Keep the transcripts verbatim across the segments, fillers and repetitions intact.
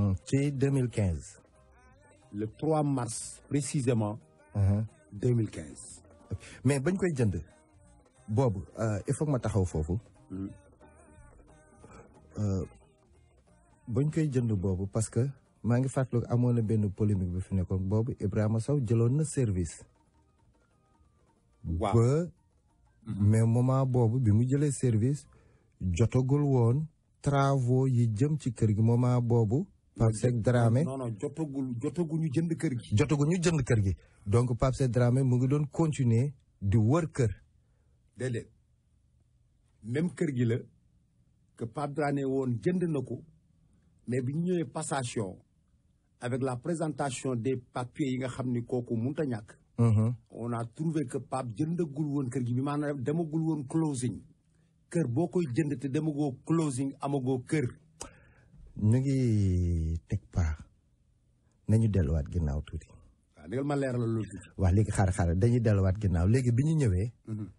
ci deux mille quinze. le trois mars précisément. deux mille quinze. mais bañ koy jënd boobu il faut que ma taxaw foofu. bañ koy jënd boobu parce que maa ngi fàttaliku amoon na benn polémique bi fi nekkoon boobu Ibrahima Sow jëloon na service. waaw ba mais moment boobu bi mu jëlee service jotagul woon travaux yi jëm ci kër gi moment boobu. Pape Seck Dramé non non jotagul jotaguñu jënd kër gi. jotaguñu jënd kër gi donc Pape Seck Dramé mu ngi doon continuer di wër kër. déedéet même kër gi la que Pape Dramé woon jënd na ko mais bi ñu ñëwee passation avec la présentation des papiers yi nga xam ni kooku mënut a ñàkk. on a trouvé que Pape jëndagul woon kër gi bi maanaam demagul woon closing kër boo koy jënd te demagoo closing amagoo kër. ñu ngi teg paa nañu delluwaat ginnaaw tuuti. waaw dëgg ma leeral loolu tuuti. waaw léegi xaaral xaaral dañuy delluwaat ginnaaw léegi bi ñu ñëwee.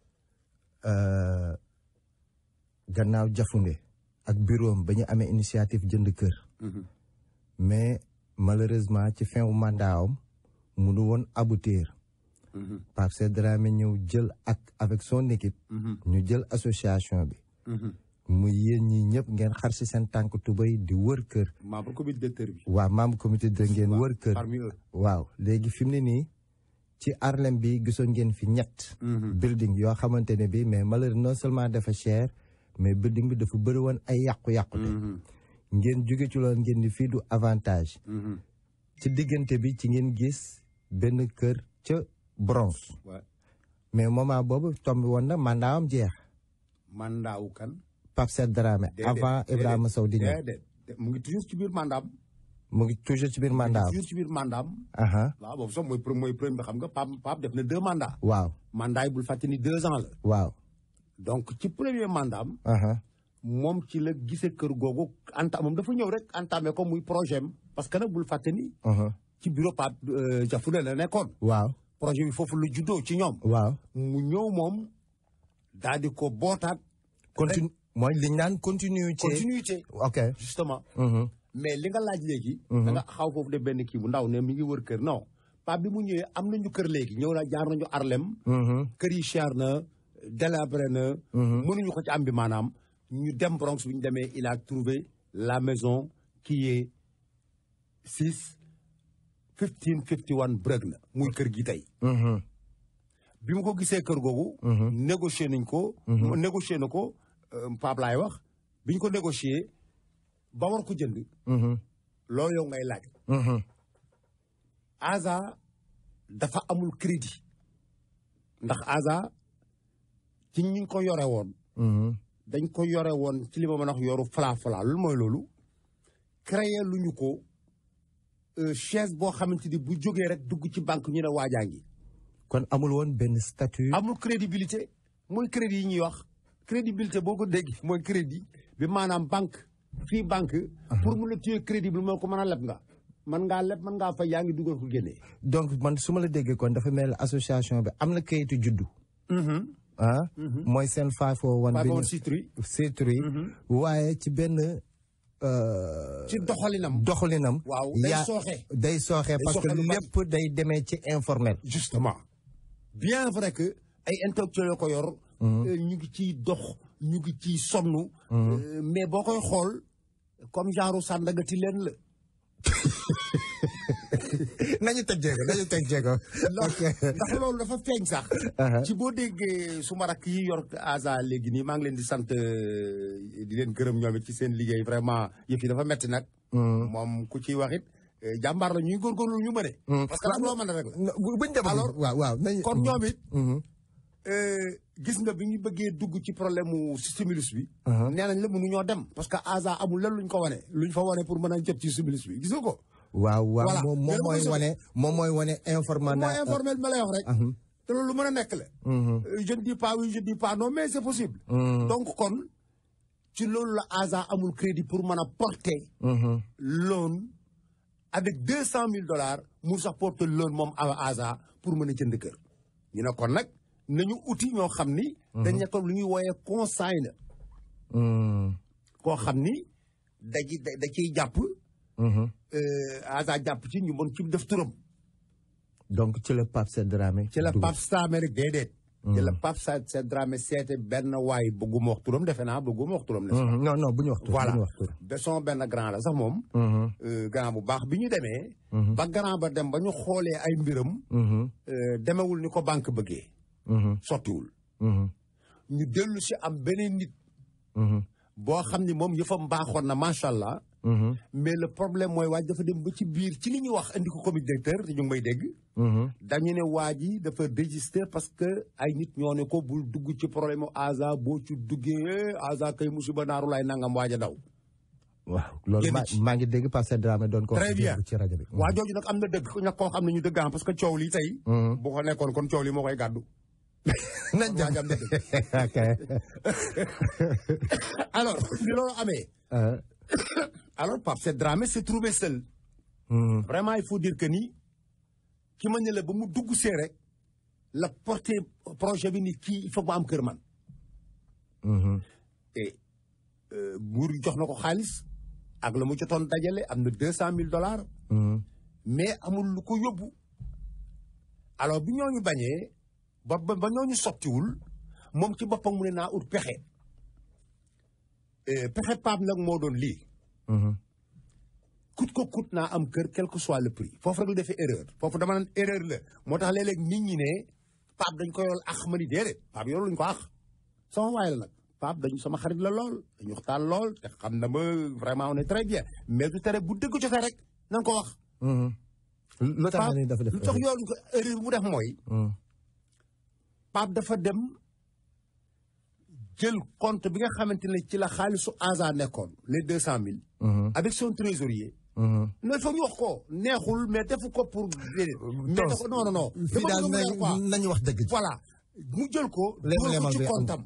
gannaaw jafunde ak bureau am ba ñu amee initiative jënd kër. mais malheureusement ci fin wu mandat am munu woon aboutir. Pape Seck Dramé ñëw jël ak avec son équipe. ñu jël association bi. mu yéen ñi ñëpp ngeen xar si seen tànk tubay di wër kër. membre comité directeur bi. waaw membre comité de ngeen wër kër. parmi eux. waaw léegi fi mu ne nii ci Harlem bi gisoon ngeen fi ñett. building yoo xamante ne bi mais malheur non seulement dafa cher mais building bi dafa bëri woon ay yàqu-yàqute. ngeen jóge ci loolu ngeen di fii du avantage. ci diggante bi ci ngeen gis benn kër ca Bronx. mais moment boobu tombi woon na mandat am jeex. mandat wu kan. Pape Seck Dramé avant Ibrahima Sow di ñëw. mu ngi toujours ci biir mandat am. mu ngi toujours ci biir mandat am. toujours ci biir mandat am. waaw boobu sax mooy mooy premier xam nga Pape Pape def na deux mandats. waaw mandat yi bul fàtte ni deux ans la. waaw. donc ci premier mandat am. moom ci la gisee kër googu anta moom dafa ñëw rek entamé ko muy projet am parce que nag bul fàtte ni. ci bureau Pape Diafoune la nekkoon. waaw projet bi foofu la juddoo ci ñoom. waaw mu ñëw moom daal di ko bootaat. continue mooy li ñu naan continuité. continuité. ok justement. mais li nga laaj léegi. da nga xaw foofu de benn kii bu ndaw ne mi ngi wër kër non Pape bi mu ñëwee am nañu kër léegi ñëw na jaar nañu Harlem. kër yi cher na délabré na. mënuñu ko ci am bi maanaam ñu dem Bronx bi ñu demee il a trouvé la maison qui est six fifteen fifty one Bruckner muy kër gi tey. bi mu ko gisee kër googu. négocier nañ ko. négocier na ko Pape laay wax bi ñu ko négocier ba war ko jënd. loolu yow ngay laaj. Aza dafa amul crédit ndax Aza ci ñi ko yore woon. dañ ko yore woon ci li ma mën a wax yoru fala fala loolu mooy loolu. créer lu ñu ko chaise boo xamante ni bu jógee rek dugg ci banque ñu ne waajaa ngi. kon amul woon benn statut. amul crédibilité mooy crédit yi ñuy wax crédibilité boo ko dégg mooy crédit bi maanaam banque fii banque. pour mu la téye crédible moo ko mën a leb nga. man ngaa leb man ngaa fay yaa ngi dugal ko génnee. donc man su ma la déggee kon dafa mel association bi am na kayitu juddu. ah. mooy seen five oh one. five oh one C three. C three. waaye ci benn. ci doxalinam. doxalinam. waaw day sooxe. day sooxe parce que lépp day demee ci informel. justement bien vrai que ay intellectuels ko yor. ñu ngi ciy dox ñu ngi ciy sonn. mais boo koy xool comme genre Sandaga ti leen la. nañu teg jéego nañu teg jéego. ndax loolu dafa feeñ sax. ci boo déggee suma rakk yi yor Aza léegi nii maa ngi leen di sant di leen gërëm ñoom it ci seen liggéey vraiment yëf yi dafa metti nag. moom ku ciy wax it jàmbaar la ñuy góorgóorlu ñu mëne. parce que nag loo mën a rek la. buñ dem alors waaw waaw kon ñoom it. gis nga bi ñu bëggee dugg ci problème mu stimulus bi. nee nañ la mënuñoo dem parce que Aza amul lan luñ ko wane luñ fa wane pour mën a jot ci stimulus bi gis nga ko. waaw waaw moom moom mooy wane moom mooy wane informel. mooy informel ma lay wax rek. te loolu lu mën a nekk la. je ne dis pas oui je ne dis pas non mais c'est possible. donc kon ci loolu la Aza amul crédit pour mën a porter. loan avec deux cent mille dollars mu sax porter loan moom Aza pour mën a jënd kër. ñu ne kon nag nañu uti ñoo xam ni. dañ nekkoon lu ñuy wooyee consigne. koo xam ni da da ciy jàpp. Asa jàpp ci ñu mën ci def turam. donc ci la Pape Sène Dramé. ci la Pape Dramé rek déedéet. ci la Pape Sène Dramé seete benn waay bëgguma wax turam defe naa bëgguma wax turam. non non bu ñu wax turam voilà bu ñu wax turam. de son benn grand la sax moom. grand bu baax bi ñu demee. ba grand ba dem ba ñu xoolee ay mbiram. demewul ni ko banque bëggee. sottiwul. ñu dellu si am beneen nit. boo xam ni moom yëfam baaxoon na macha allah. mais le problème mooy waaj dafa dem ba ci biir ci li ñuy wax indi ko comité directeur te ñu ngi may dégg. dañu ne waa ji dafa désister parce que ay nit ñoo ne ko bul dugg ci problème mu Asa boo ci duggee Asa kay musiba naaru laay nangam waaj a daw. waaw loolu maa maa ngi dégg Pape Sène Dramé doon ko. très bien ci rajo bi. waa jooju nag am na dëgg ña koo xam ne ñu dëgg am parce que coow li tey. bu ko nekkoon kon coow li moo koy gàddu. nañ jàmm am na dëgg. alors li loolu amee. alors Pape Sène Dramé s'est trouvé seul. vraiment il faut dire que ni ki ma ne la ba mu dugg see rek la porté projet bi ni kii il faut mu am kër man. et nguur jox na ko xaalis ak la mu jotoon dajale am na deux cent mille dollars. mais amul lu ko yóbbu. alors bi ñooñu bañee ba ba ba ñooñu sottiwul moom ci boppam mu ne naa ut pexe. pexe Pape nag moo doon lii. kut ko kut naa am kër quel que soit le prix foofu rek la defee erreur foofu dama naan erreur la moo tax léeg-léeg nit ñi ne Pape dañ ko yool ax ma ni déedéet Pape yoolu luñu ko ax sama waay la nag Pape dañu sama xarit la lool dañu waxtaan lool te xam na ma vraiment on est très bien mais du tere bu dëgg jotee rek na nga ko wax. lu tax ni dafa def lu tax yoolu ko erreur bu def mooy. Pape dafa dem jël compte bi nga xamante ne ci la xaalisu Asa nekkoon les deux cent mille. avec son trésorier. non il faut ñu wax ko neexul mais defu ko pour. mais dafa non non non. fii daal nañu wax dëgg. voilà mu jël ko. dugal ko ci comptam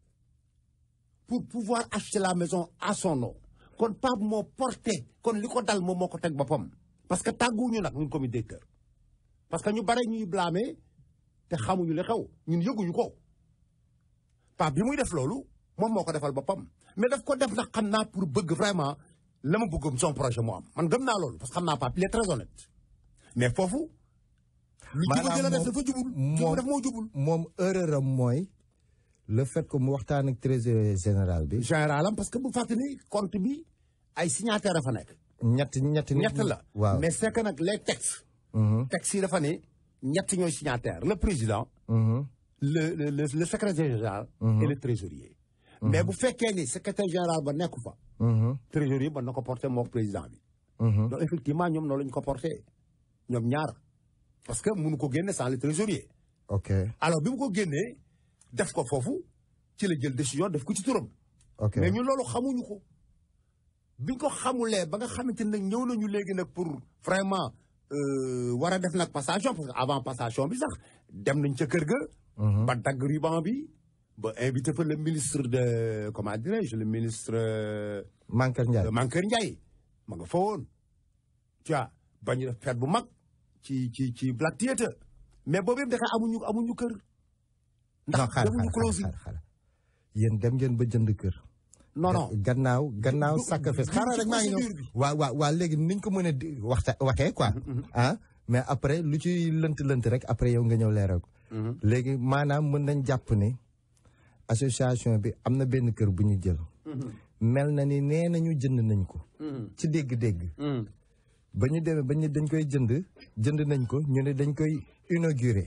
pour pouvoir acheter la maison à son nom. kon Pape moo porté kon li ko dal moom moo ko teg boppam. parce que tàgguwuñu nag ñun comité directeur. parce que ñu bare ñuy blâmer te xamuñu li xew ñun yëguñu ko. Pape bi muy def loolu moom moo ko defal boppam mais daf ko def nag xam naa pour bëgg vraiment la ma bëggum son projet moo am man gëm naa loolu parce que xam naa Pape il est très honnête mais foofu. lu jubal la def dafa jubul. moom def moo jubul. moom erreur am mooy le fait que mu waxtaan ak trésorier général bi. général am parce que bu fàttali ni compte bi ay signataire dafa nekk. ñett ñett ñett la. waaw mais c'est que nag les textes. textes yi dafa ne ñett ñooy signataire le président. Le, le, le, le secrétaire général mm-hmm. et le trésorier. Mm-hmm. mais bu fekkee ni secrétaire général ba nekku fa. Mm-hmm. trésorier ba na ko porté moo président bi. Mm-hmm. donc effectivement ñoom noonu la ñu ko porté ñoom ñaar parce que mënu ko génne sans le trésorier. ok alors bi mu ko génnee def ko foofu ci la jël décision def ko ci turam. ok mais ñun loolu xamuñu ko. biñ ko xamulee ba nga xamante ne ñëw nañu léegi nag pour vraiment war a def nag passation parce que avant passation bi sax dem nañ ca kër ga. ba dagg ruban bi ba invité fa le ministre de comment dirais-je le ministre. Mankeur Ndiaye Mankeur Ndiaye ma nga fa woon. tu vois ba ñu def fête bu mag ci ci ci Black Theatre mais boobu yëpp dafa amuñu amuñu kër. ndax demuñu closing yéen dem ngeen ba jënd kër. non non gannaaw gannaaw sacrifice xaaral rek maa ngi ñëw waaw waaw waaw léegi niñ ko mën a waxta waxee quoi. ah mais après lu ci lënt lënt rek après yow nga ñëw leeral ko. léegi maanaam mën nañ jàpp ne association bi am na benn kër bu ñu jël. mel na ni nee nañu jënd nañ ko. ci dégg-dégg. ba ñu demee ba ñu dañ koy jënd jënd nañ ko ñu ne dañ koy inaugurer.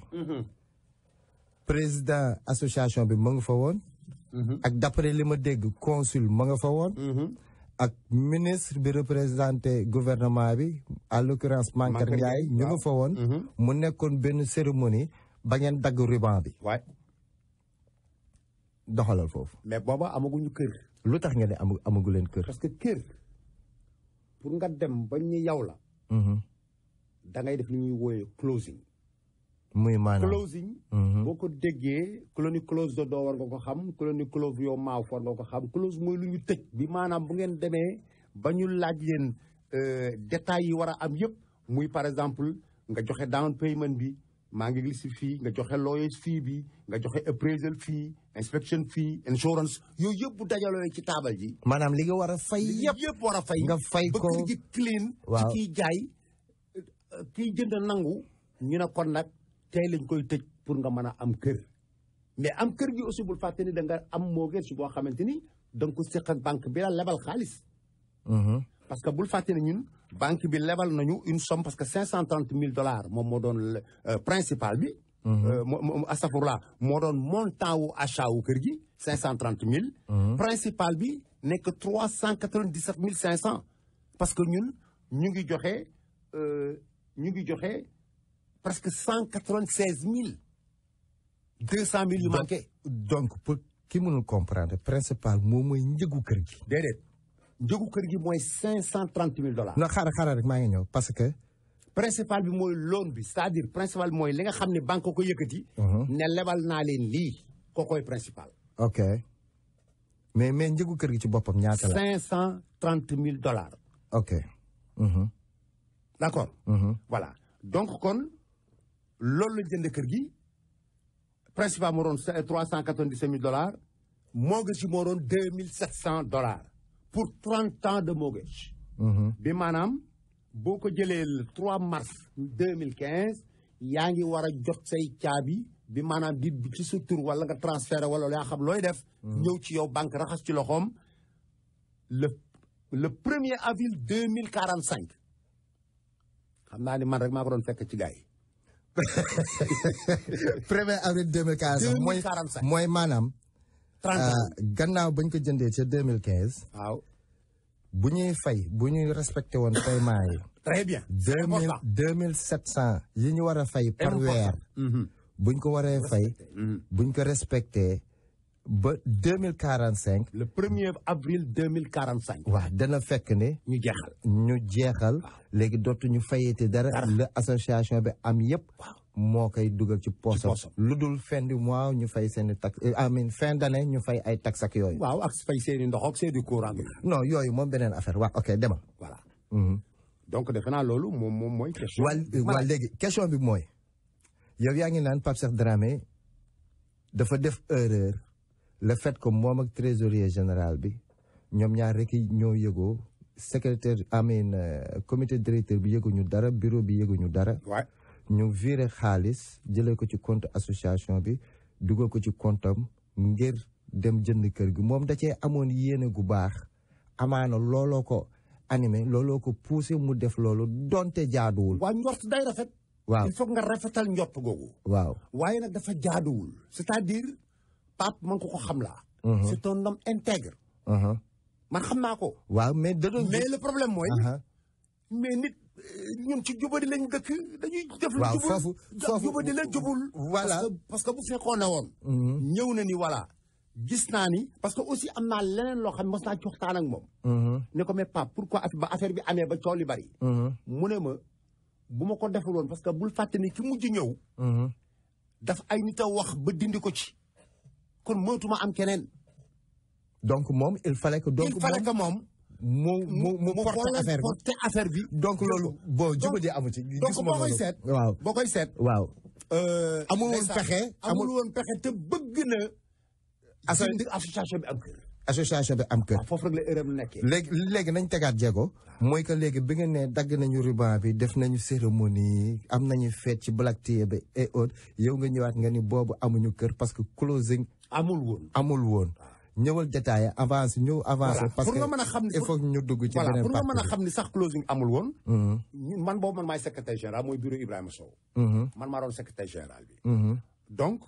président association bi mu nga fa woon. ak d'après li ma dégg consul ma nga fa woon. ak ministre bi représenté gouvernement bi à l'occurrence Mankeur Ndiaye ñu nga fa woon. mu nekkoon benn cérémonie. ba ngeen dagg ruban bi. waay. doxalal foofu. mais booba amaguñu kër. lu tax nga ne amagu amagu leen kër. parce que kër pour nga dem ba ñu yow la. da ngay def li ñuy wooyee closing. muy maanaam closing. boo ko déggee clonique close de doo war nga ko xam clonique close yow maaw war nga ko xam close mooy lu ñu tëj. bi maanaam bu ngeen demee ba ñu laaj leen détails yi war a am yëpp muy par exemple nga joxe down payment bi. maa ngi gis fii nga joxe lawyer fii bi nga joxe appraisal fii inspection fii insurance yooyu yëpp bu dajaloo ci taabal ji. maanaam li nga war a fay yëpp yëpp war a fay. nga fay ko ba kër gi clean. waaw ci kiy jaay kiy jënd nangu. ñu ne kon nag tey lañ koy tëj pour nga mën a am kër mais am kër gi aussi bul fàtte ni da nga am mortgage boo xamante ni da nga ko seq ak banque bi la lebal xaalis. parce que bul fàtte ne ñun banque bi lebal nañu une somme parce que cinq cent trente mille dollars moom moo doon principal bi. astafurlah moo doon montant wu achat wu kër gi cinq cent trente mille. principal bi nekk trois cent quatre-vingt-dix-sept mille cinq cent. parce que ñun ñu ngi joxe ñu ngi joxe presque cent quatre-vingt-seize mille deux cent mille yu manqué. donc pour ki mënul comprendre principal moom mooy njëgu kër gi. déedéet. njëgu kër gi mooy cinq cent trente mille dollars. non xaaral xaaral rek maa ngi ñëw parce que. principal bi mooy loan bi c'est-à-dire principal bi mooy li nga xam ne banque ko yëkkati. ne lebal naa leen lii kookoy principal. ok mais mais njëgu kër gi ci boppam ñaata la. cinq cent trente mille dollars. ok. d'accord. voilà donc kon loolu la jënd kër gi principal moo doon trois cent quatre-vingt-dix-sept mille dollars mortgage yi moo doon deux mille sept cent dollars. pour trente ans de mortgage. bi maanaam boo ko jëlee le trois mars deux mille quinze yaa ngi war a jot say caabi bi maanaam di ci sa tur wala nga transféré wala yaa xam looy def. ñëw ci yow banque raxas ci loxoom le le premier avril deux mille quarante cinq xam naa ni man rek maa ko doon fekk ci gars yi. premier avril deux mille quarante cinq mooy mooy maanaam. gannaaw bañ ko jëndee ca deux mille quinze. waaw. bu ñuy fay bu ñuy respecté woon paiement yi. très bien. deux mille deux mille sept cent yi ñu war a fay par weer. buñ ko waree fay. buñ ko respecté ba deux mille quarante cinq. le premier avril deux mille quarante cinq. waaw dana fekk ne. ñu jeexal. ñu jeexal. léegi dootuñu fayete dara. la association bi am yëpp. moo koy dugal ci poosam lu dul fin du mois ñu fay seen i tax amin fin d'année ñu fay ay tax ak yooyu. waaw ak fay seen i ndox ak seen i courant. non yooyu moom beneen affaire waaw ok demal. voilà. donc defe naa loolu moom moom mooy. question bi waa léegi question bi mooy. yow yaa ngi naan Pape Cheikh Dramé dafa def erreur le fait que moom ak trésorier général bi ñoom ñaar rek ñoo yëgoo secrétaire amin comité directeur bi yëguñu dara bureau bi yëguñu dara. ñu viré xaalis jëlee ko ci compte association bi dugal ko ci compte am ngir dem jënd kër gi moom da cee amoon yéene gu baax amaana looloo ko animé looloo ko poussé mu def loolu donte jaaduwul. waaw njort day rafet. waaw il faut nga rafetal njort googu. waaw waaye nag dafa jaaduwul. c'est-à-dire Pape man ko ko xam laa. c'est un homme intègre. man xam naa ko. waaw mais da doon mais le problème mooy. mais nit. ñun ci jubadi lañ dëkk dañuy def lu waaw jubul foofu foofu jubadi la jubul voilà parce que bu fekkoon ne woon ñëw na ni voilà gis naa ni parce que aussi am naa leneen loo xam ne mos naa ci waxtaan ak moom ne ko mais Pape pourquoi ba affaire bi amee ba coow li bari mu ne ma bu ma ko deful woon parce que bul fàtte ni ki mujj ñëw daf ay nit a wax ba dindi ko ci kon mootuma am keneen donc moom il fallait que donc il fallait que moom mu mu mu porte affaire bi porte affaire bi. donc loolu boo jubadi amu ci. donc boo koy seet. waaw boo koy seet. waaw. amul woon pexe amul woon pexe te bëgg na. association bi am kër. association bi am kër. foofu rek la erreur nekkee. léegi léegi nañ tegaat jéego. mooy que léegi bi nga ne dagg nañu ruban bi def nañu cérémonie am nañu fête ci Black Tie bi et autres yow nga ñëwaat nga ni boobu amuñu kër parce que closing. amul woon amul woon. ñëwal détaillé avance ñëw avancé. parce que pour nga mën a xam il faut ñu dugg ci beneen pour nga mën a xam ni sax closing amul woon. man boobu man maay secrétaire général mooy bureau Ibrahima Sow. man maa doon secrétaire général bi. donc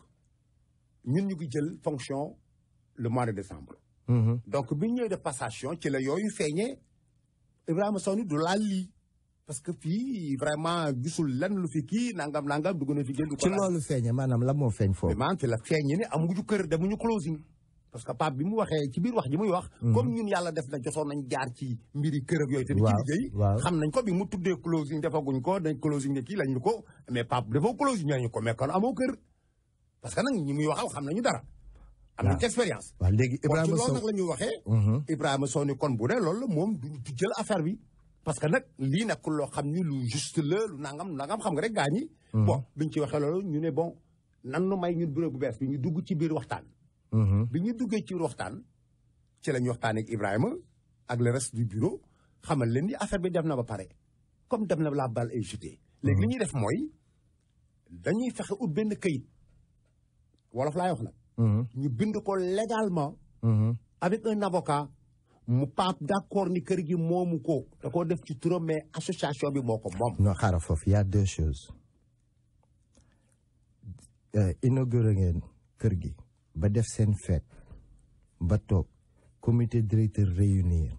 ñun ñu ngi jël fonction le mois de décembre. donc bi ñu ñëwee de passation ci la yooyu feeñee Ibrahima Sow ni du laal lii parce que fii vraiment gisul lenn lu fi kii nangam nangam dugg na fi génn. ci loolu feeñee maanaam la moo feeñ foofu. maanaam ci la feeñee ne amuñu kër demuñu closing. parce que Pape bi mu waxee ci biir wax ji muy wax. comme ñun yàlla def na jotoon nañ jaar ci mbiri kër ak yooyu. te di ci liggéey xam nañ ko bi mu tuddee closing defaguñ ko dañ closing ne kii lañ ñu ko mais Pape defoo closing ñu ko mais kon amoo kër. parce que nag ñi muy waxal xam nañu dara. am nañ ci expérience. waaw léegi Ibrahima Sow Sow loolu nag la ñuy waxee. Ibrahima Sow ni kon bu dee loolu la moom du jël affaire bi. parce que nag lii nekkul loo xam ni lu juste la lu nangam nangam xam nga rek gaa ñi. bon biñ ci waxee loolu ñu ne bon nan nu may ñun bureau bu bees bi ñu dugg ci biir waxtaan. bi ñu duggee ci biir waxtaan ci la ñu waxtaanee ak Ibrahima ak le reste du bureau xamal leen ni affaire bi def na ba pare comme dem na la balle est jetée. léegi li ñuy def mooy dañuy fexe ut benn kayit wolof laay wax nag. ñu bind ko légalement. avec un avocat. mu paap d'accord ni kër gi moomu ko da koo def ci turam mais association bi moo ko moom. non xaaral foofu y a deux choses inauguré ngeen kër gi ba def seen fête ba toog comité directeur réunir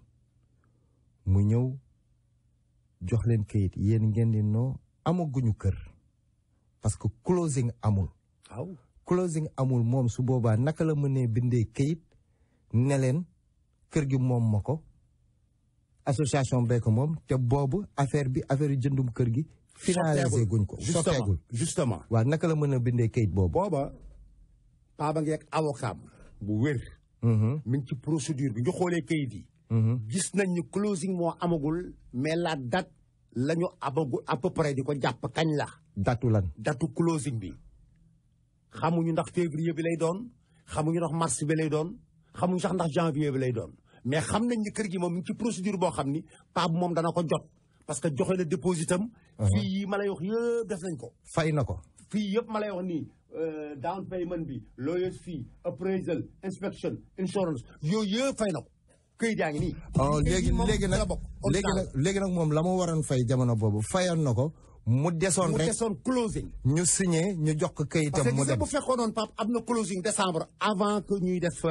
mu ñëw jox leen kayit yéen ngeen di noo amaguñu kër parce que closing amul. waaw closing amul moom su boobaa naka la mënee bindee kayit ne leen. kër gi moom ma ko association bee ko moom te boobu affaire bi affaire yu jëndum kër gi. finalisé guñ ko sotteegul justement waaw naka la mën a bindee kayit boobu. booba paa ba ngi ak avocat bu wér. mi ngi ci procédure bi ñu xoolee kayit yi. gis nañ ni closing moo amagul mais la date la ñu amagul à peu près di ko jàpp kañ la. datu lan datu closing bi xamuñu ndax février bi lay doon xamuñu ndax mars bi lay doon. xamuñ sax ndax janvier bi lay doon mais xam nañ ni kër gi moom ci procédure boo xam ni paa bu moom dana ko jot parce que joxe na dépositam. fii yi ma lay wax yëpp def nañ ko. fay na ko. fii yëpp ma lay wax nii down payment bi lawyers fee appraisal inspection insurance yooyu yëpp fay na ko këyit yaa ngi nii. léegi léegi nag léegi nag léegi nag moom la ma waroon fay jamono boobu fayoon na ko. mu desoon rek mu desoon closing. ñu signé ñu jox ko kayitam mu dem parce que bu fekkoon noonu Pape am na closing décembre avant que ñuy def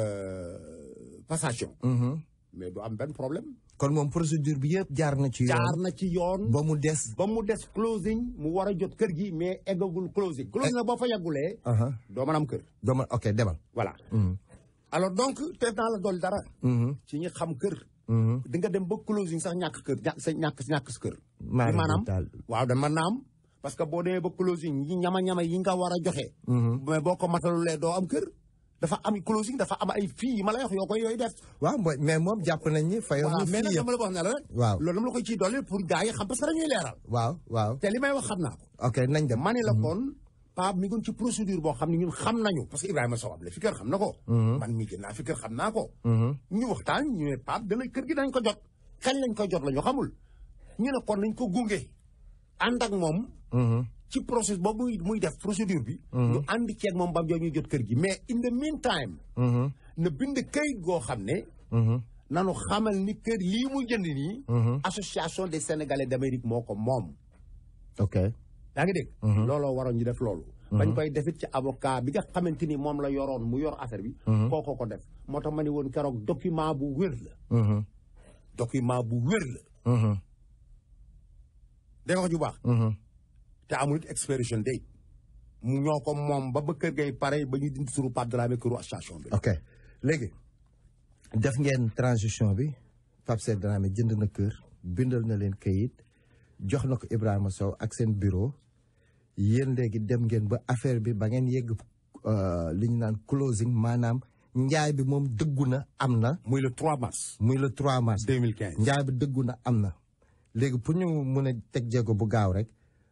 passation. mais du am benn problème. kon moom procédure bi yëpp jaar na ci yoon. jaar na ci yoon. ba mu des. ba mu des closing mu war a jot kër gi mais eggagul closing. closing nag boo fa yeggulee. doo mën am kër. doo mën ok demal. voilà. alors donc te naa la dolli dara. ci ñi xam kër. di nga dem ba closing sax ñàkk kër ñàkk sa ñàkk ñàkk sa kër. maanaam waaw dama naam parce que boo demee ba closing yi ñama ñama yi nga war a joxe. mais boo ko matalulee doo am kër. dafa am closing dafa am ay fii yi ma lay wax yoo koy yooyu def. waaw mais moom jàpp nañ ni fayoon na fii mais nag dama la wax ne la rek. waaw loolu dama la koy ciy dolli pour gars yi xam parce que dañuy leeral. waaw waaw te li may wax xam naa ko. ok nañ dem ma ne la kon Pape mi ngi ci procédure boo xam ne ñun xam nañu. parce que Ibrahima Sow la fi kër xam na ko. man mii gën naa fi kër xam naa ko. ñu waxtaan ñu ne Pape dana kër gi dañ ko jot. kañ lañ ko jot la ñu xamul. ñu ne kon nañ ko gunge. ànd ak moom. ci process boobu muy muy def procédure bi. ñu ànd ceeg moom ba mu ñuy jot kër gi mais in the meantime. na bind kayit goo xam ne. nanu xamal ni kër lii muy jënd nii. association des sénégalais d'Amérique moo ko moom. ok. yaa ngi dégg. looloo waroon ñu def loolu. bañ koy defit ci avocat bi nga xamante ni moom la yoroon mu yor affaire bi. kooko ko def moo tax ma ne woon keroog document bu wér la. document bu wér la. dégg nga ko ju baax. te amul it expiration date mu ñoo ko moom ba ba kër gay pare ba ñu dindi turu Pape Dramé këru association bi. ok léegi def ngeen transition bi Pape Cheikh Dramé jënd na kër bindal na leen kayit jox na ko Ibrahima Sow ak seen bureau yéen léegi dem ngeen ba affaire bi ba ngeen yegg li ñu naan closing maanaam njaay bi moom dëggu na am na. muy le trois mars. muy le trois mars. deux mille quinze njaay bi dëggu na am na léegi pour ñu mun a teg jéego bu gaaw rek.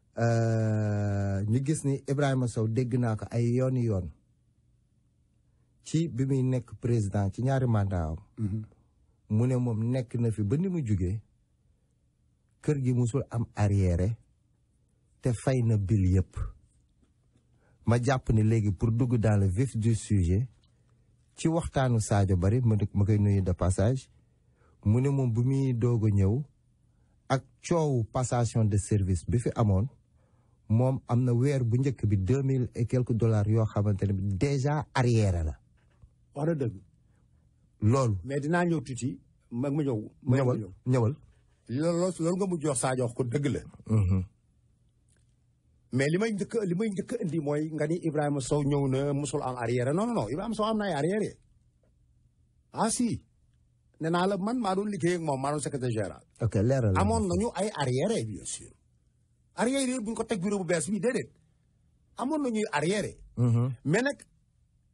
ñu gis ni Ibrahima Sow dégg naa ko ay yooni yoon ci bi muy nekk président ci ñaari mandat am mu ne moom nekk na fi ba ni mu jugee kër gi musul am arriéré te fay na bil yëpp ma jàpp ni léegi pour dugg dans le vif du sujet ci waxtaanu Sadio Barry ma ma koy nuyu de passage mu ne moom bu muy doog a ñëw ak coowu passation de service bi fi amoon moom am na weer bu njëkk bi deux mille et quelques dollars yoo xamante ne bi déjà arrière la. wax na dëgg. loolu. mais dinaa ñëw tuuti ma ma ñëw. ñëwal ñëwal. loolu loolu nga mujj wax Sadio wax ko dëgg la. mais li may njëkk li may njëkk indi mooy nga ni Ibrahima Sow ñëw na musul am arrière non non non Ibrahima Sow am na ay arrière. ah si. nee naa la man maa doon liggéey ak moom maa doon secrétaire général. ok leeral amoon nañu ay arrière bien sûr. arrière yi bu ñu ko teg bureau bu bees bi déedéet amoon na ñuy arrière. mais nag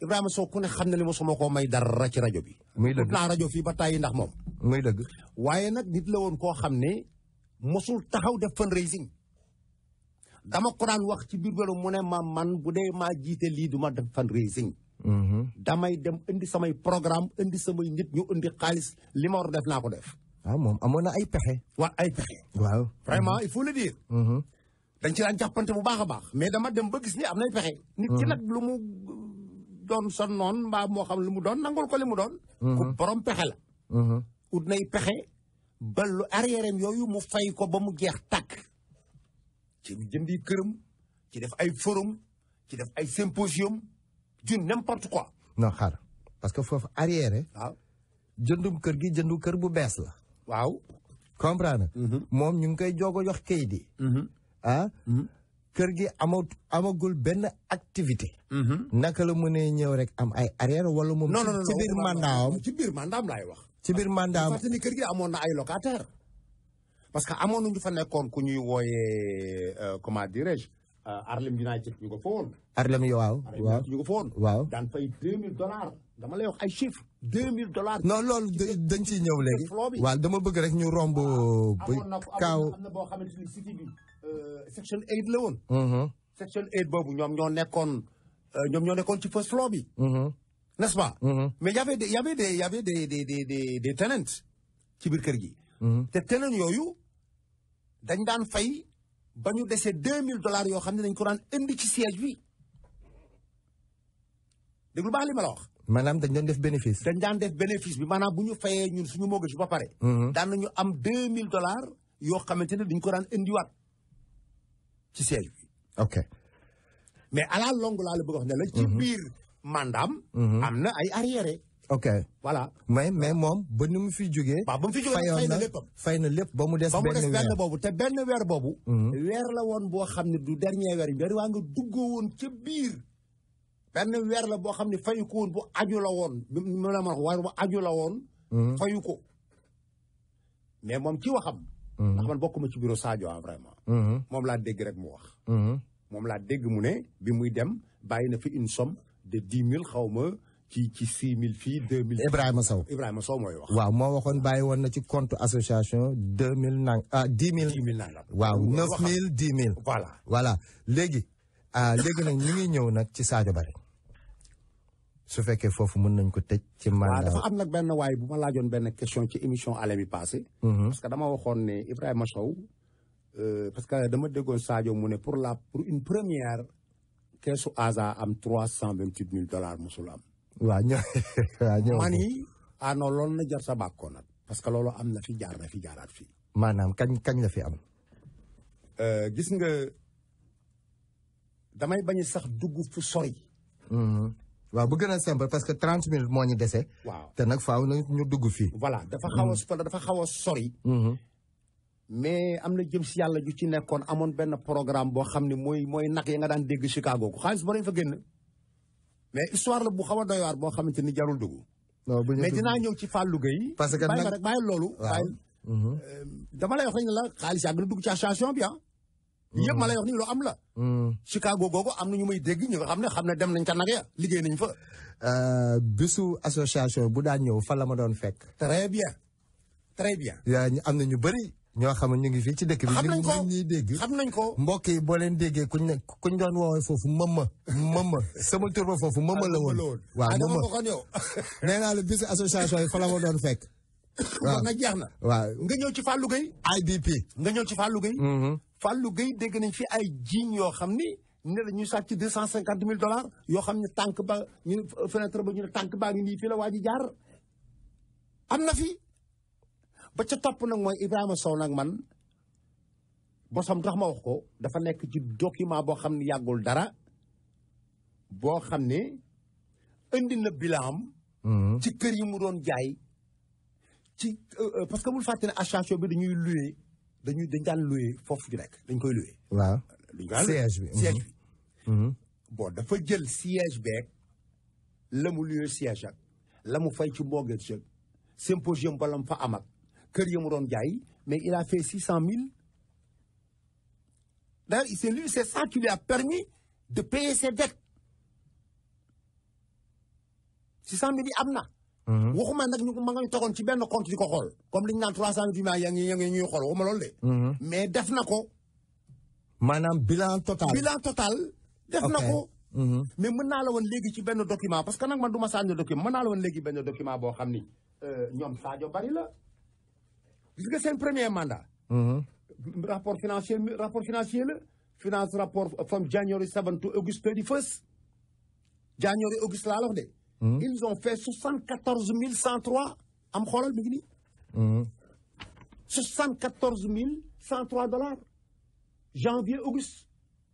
Ibrahima Sow ku ne xam ne li mosuma koo may dara ci rajo bi. muy dëgg naa rajo fii ba tàyyi ndax moom. muy dëgg. waaye nag nit la woon koo xam ne mosul taxaw def fundraising dama ko daan wax ci biir wàllu mu ne ma man bu dee maa jiite lii du ma def fundraising. damay dem indi samay programme indi samay nit ñu indi xaalis li ma war a def naa ko def. waaw moom amoon na ay pexe. waa ay pexe. waaw vraiment il faut le dire. dañ ci daan jàppante bu baax a baax. mais dama dem ba gis ni am nay pexe. nit ki nag lu mu doon son noon mbaa moo xam lu mu doon nangul ko li mu doon. ku borom pexe la. ut nay pexe ba lu arrière yooyu mu fay ko ba mu jeex tàkk. ci jëndi këram ci def ay forum ci def ay symposium du n'importe quoi. non xaar parce que foofu arrière. waaw jëndum kër gi jëndu kër bu bees la. waaw. comprendre. moom ñu ngi koy joog a jox kayit yi. ah. kër gi ama amagul benn activité. naka la mënee ñëw rek am ay arrière wala moom. non non non ci biir mandaam ci biir mandaam laay wax. ci biir mandaam parce que ni kër gi amoon na ay locataire parce que amoon nañu fa nekkoon ku ñuy wooyee comment dirais-je Harlem United ñu ko fa woon. Harlem yi waaw. waaw ñu ko fa woon. waaw daan fay deux mille dollars dama lay wax ay chiffres deux mille dollars. non loolu dañ ciy ñëw léegi. waaw dama bëgg rek ñu romb. amoon na kaaw am na boo xamante ni cité bi section eight la woon. section eight boobu ñoom ñoo nekkoon ñoom ñoo nekkoon ci first floor bi. n'est-ce pas. mais y avait des y avait des y avait des des des des des tenants ci biir kër gi. te tenants yooyu dañ daan fay ba ñu desee deux mille dollars yoo xam ne dañ ko daan indi ci siège bi dégg lu baax li ma la wax. maanaam dañ doon def bénéfice. dañ daan def bénéfice bi maanaam bu ñu fayee ñun suñu mortgage ba pare. daan nañu am deux mille dollars yoo xamante ne dañ ko daan indiwaat ci siège bi. ok mais à la longue laa la bëgg wax ne la. ci biir mandaam. am na ay arriéré. ok voilà. mais mais moom ba nu mu fi jógee. waaw ba mu fi jógee fay na léppam fay na lépp ba mu des. ba mu des benn weer benn boobu te benn weer boobu. weer la woon boo xam ne du dernier weer weer waa nga duggoo woon ca biir. benn weer la boo xam ne fayu ko woon bu aju la woon mu la ma wax bu aju la woon. fayu ko mais moom ci waxam. ndax man bokkuma ci bureau Sadio vraiment. moom laa dégg rek mu wax. moom laa dégg mu ne bi muy dem bàyyi na fi une somme de dix mille xaw ma ci ci six mille fii deux mille. Ibrahima Sow Ibrahima Sow mooy wax. waaw moo waxoon bàyyi woon na ci compte association deux mille nang ah dix mille. dix mille nangam. waaw neuf mille dix mille. voilà voilà léegi ah léegi nag ñu ngi ñëw nag ci Sadio Barry su fekkee foofu mën nañ ko tëj. ci mandat waaw dafa am nag benn waay bu ma laajoon benn question ci émission ale bi passé. parce que dama waxoon ne Ibrahima Sow. parce que dama déggoon Sadio mu ne pour la pour une première keesu Asa am trois cent vingt huit mille dollars mosul am. waaw ñëw waaw ñëw man yi ah non loolu na jar sa bàkkoo nag parce que loolu am na fi jaar na fi jaaraat fii. maanaam kañ kañ la fi am. gis nga damay bañ sax dugg fu sori. waaw bu gën a simple parce que trente minutes moo ñu dese. waaw te nag faaw na ñu dugg fii. voilà dafa xaw a dafa xaw a sori. mais am na jëm si yàlla ju ci nekkoon amoon benn programme boo xam ne mooy mooy nag ya nga daan dégg Chicago ko xaalis ba dañ fa génn mais histoire la bu xaw a doy waar boo xamante ni jarul dugg. mais dinaa ñëw ci Fallou Gueye. parce que bàyyi ma rek bàyyi loolu. bàyyi dama lay wax rek ne la xaalis yàgg na dugg ci association bi ah. yëpp ma lay wax ni lu am la. Chicago googu am na ñu may dégg ñu nga xam ne xam ne dem nañ ca nag ya liggéey nañ fa. bisu association bu daan ñëw fa la ma doon fekk. très bien très bien. am na ñu bëri. ñoo xam ne ñu ngi fii ci dëkk bi. xam nañ ko ñu ñuy dégg. xam nañ ko mbokk yi boo leen déggee kuñ ne kuñ doon woowee foofu mëmma mëmma sama tur ba foofu mëmma la woon. waaw mëmma nee naa la bisu association yi fa la ma doon fekk. waaw nag jeex na. waaw nga ñëw ci Fallou Gueye. I B P. nga ñëw ci Fallou Gueye. Fallou Gueye dégg nañ fi ay jiiñ yoo xam ni ne la ñu sàcc deux cent cinquante mille dollars yoo xam ne tànk ba ñu fenêtre ba ñu ne tànk baa ngi nii fii la waa ji jaar am na fi. ba ca topp nag mooy Ibrahima Sow nag man bosam tax ma wax ko dafa nekk ci document boo xam ne yàggul dara boo xam ne indi na bilan am ci kër yi mu doon jaay ci parce que bul fàtte ne association bi dañuy loué dañuy dañ daan loué foofu ju nekk dañ koy loué. waaw siège bi siège bi. bon dafa jël siège beeg la mu loué siège ak la mu fay ci mortgage ak symposium ba la mu fa am ak kër yi mu doon jaay mais il a fait six cent mille d'ailleurs c'est lui c'est ça qui lui a permis de payer ses dettes six cent mille yi am na. waxuma nag ñu ma nga ñu togoon ci benn compte di ko xool comme li ñu naan trois cent mille yaa ngi yaa ngi ñuy xool waxuma loolu de. mais def na ko. maanaam bilan total. bilan total def na ko. mais mën naa la woon léegi ci benn document parce que nag man du ma sànni document mën naa la woon léegi benn document boo xam ni ñoom Sadio Bari la. gis nga seen premier mandat. rapport financier rapport financier la. finance rapport from January seven to August thirty-first. January August laa la wax de. ils ont fait soixante-quatorze mille cent trois am xoolal mi ngi nii. soixante-quatorze mille cent trois dollars. janvier Auguste.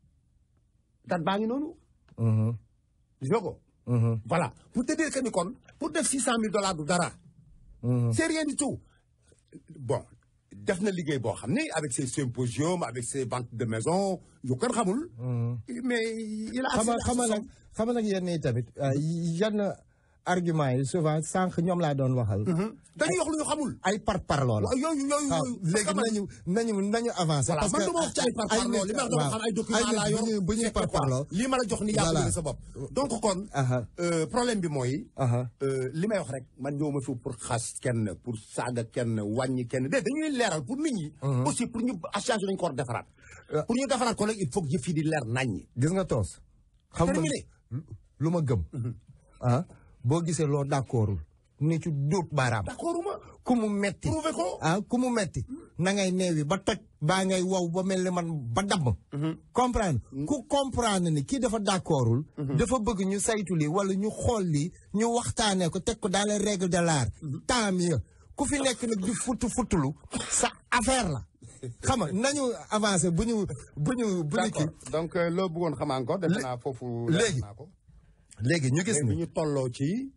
date baa ngi noonu. gis nga ko. voilà pour te dire que ni kon pour def six cent mille dollars du dara. c'est rien du tout. bon def na liggéey boo xam ne avec ses symposiums avec ses ventes de maison yu kenn xamul. mais il a. xam nga xam nga nag xam nga nag yenn yi tamit yenn argument yi souvent sànq ñoom laa doon waxal. dañuy wax lu ñu xamul. ay par parloo la. yooyu yooyu yooyu. léegi nañu nañu nañu avancé. parce que man dama wax ci ay par parloo li ma wax dama xam ay documents laa yor bu ñuy par parloo. lii ma la jox ni yaa ko sa bopp. donc kon. problème bi mooy. li may wax rek man ñëw ma fi pour xas kenn pour saaga kenn wàññi kenn de dañuy leeral pour nit ñi. aussi pour ñu association dañu ko war a defaraat. pour ñu defaraat ko nag il faut que yëf yi di leer naññi. gis nga toos. xam nga lu ma gëm. ah boo gisee loo d'accordul ni ci duut baaraam. d'accorduma. ku mu metti prouvé ko. ah ku mu metti na ngay neewi ba toj baa ngay wow ba mel ni man ba damm. comprendre ku comprendre ni kii dafa d'accordul. dafa bëgg ñu saytu lii wala ñu xool lii ñu waxtaanee ko teg ko dans les règles de l'art. tant mieux ku fi nekk nag di futu futulu sa affaire la. xam nga nañu avancé bu ñu bu ñu bu ñu kii. donc loo bëggoon xam encore def naa foofu. léegi léegi ñu gis ni ñu tolloo ci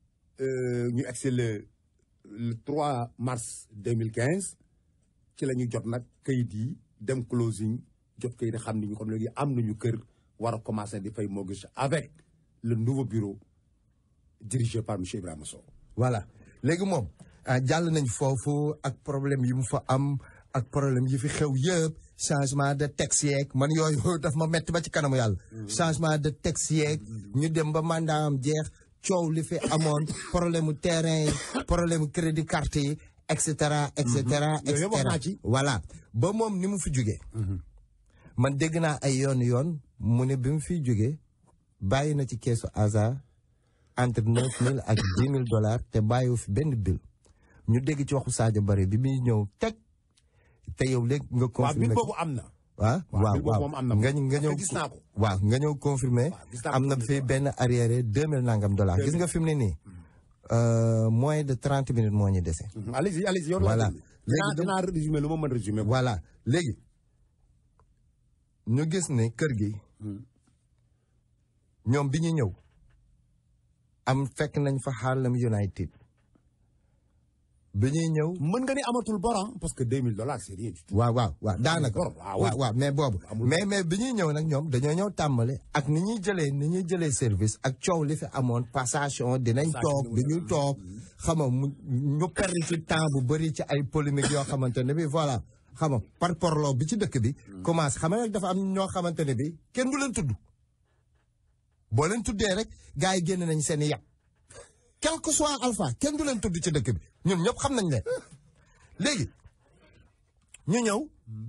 ñu egsi le le trois mars deux mille quinze ci la ñu jot nag kayit yi dem closing jot kayit yi xam ni ñu xam léegi am nañu kër war a commencer di fay mortgage avec le nouveau bureau dirigé par monsieur Ibrahima Sow. voilà léegi moom jàll nañ foofu ak problème yi mu fa am. ak problème yi fi xew yëpp changement de texte yeeg man yooyu daf ma metti ba ci kanamu yàlla. changement de texte yeeg ñu dem ba mandat am jeex coow li fi amoon problème mu terrain yi problème mu crédit carte yi et cetera et cetera et cetera voilà ba moom ni mu fi jógee. man dégg naa ay yoon yoon mu ne bi mu fiy jógee bàyyi na ci keesu hasard entre neuf mille ak dix mille dollars te bàyyiwu fi benn bil ñu dégg ci waxu Sadio Bari bi muy ñëw teg. te yow léegi nga confirmé waaw boobu am na. ah waaw waaw nga nga ñëw gis naa ko. waaw nga ñëw confirmé am na fi benn arriéré deux mille nangam dollars gis nga fi mu ne nii moins de trente minutes moo ñu dese. allez-y allez-y yow voilà léegi dinaa résumé lu ma mën résumé. voilà léegi ñu gis ne kër gi ñoom bi ñu ñëw am fekk nañ fa Harlem United. bi ñuy ñëw mën nga ni amatul bor parce que deux mille dollars c'est rien du tout. waaw waaw waaw daanaka waaw waaw mais boobu. mais mais bi ñuy ñëw nag ñoom dañoo ñëw tàmbale ak ni ñuy jëlee ni ñuy jëlee service ak coow li fi amoon passation dinañ toog dañuy toog xam nga mu ñu perdre ci temps bu bëri ci ay polémiques yoo xamante ne bi voilà xam nga par porloo bi ci dëkk bi. commencé xam nga nag dafa am ñoo xamante ne bi kenn du leen tudd boo leen tuddee rek gars yi génn nañ seen i yàq. quel que soit alpha kenn du leen tudd ci dëkk bi ñun ñëpp xam nañ ne léegi ñu ñëw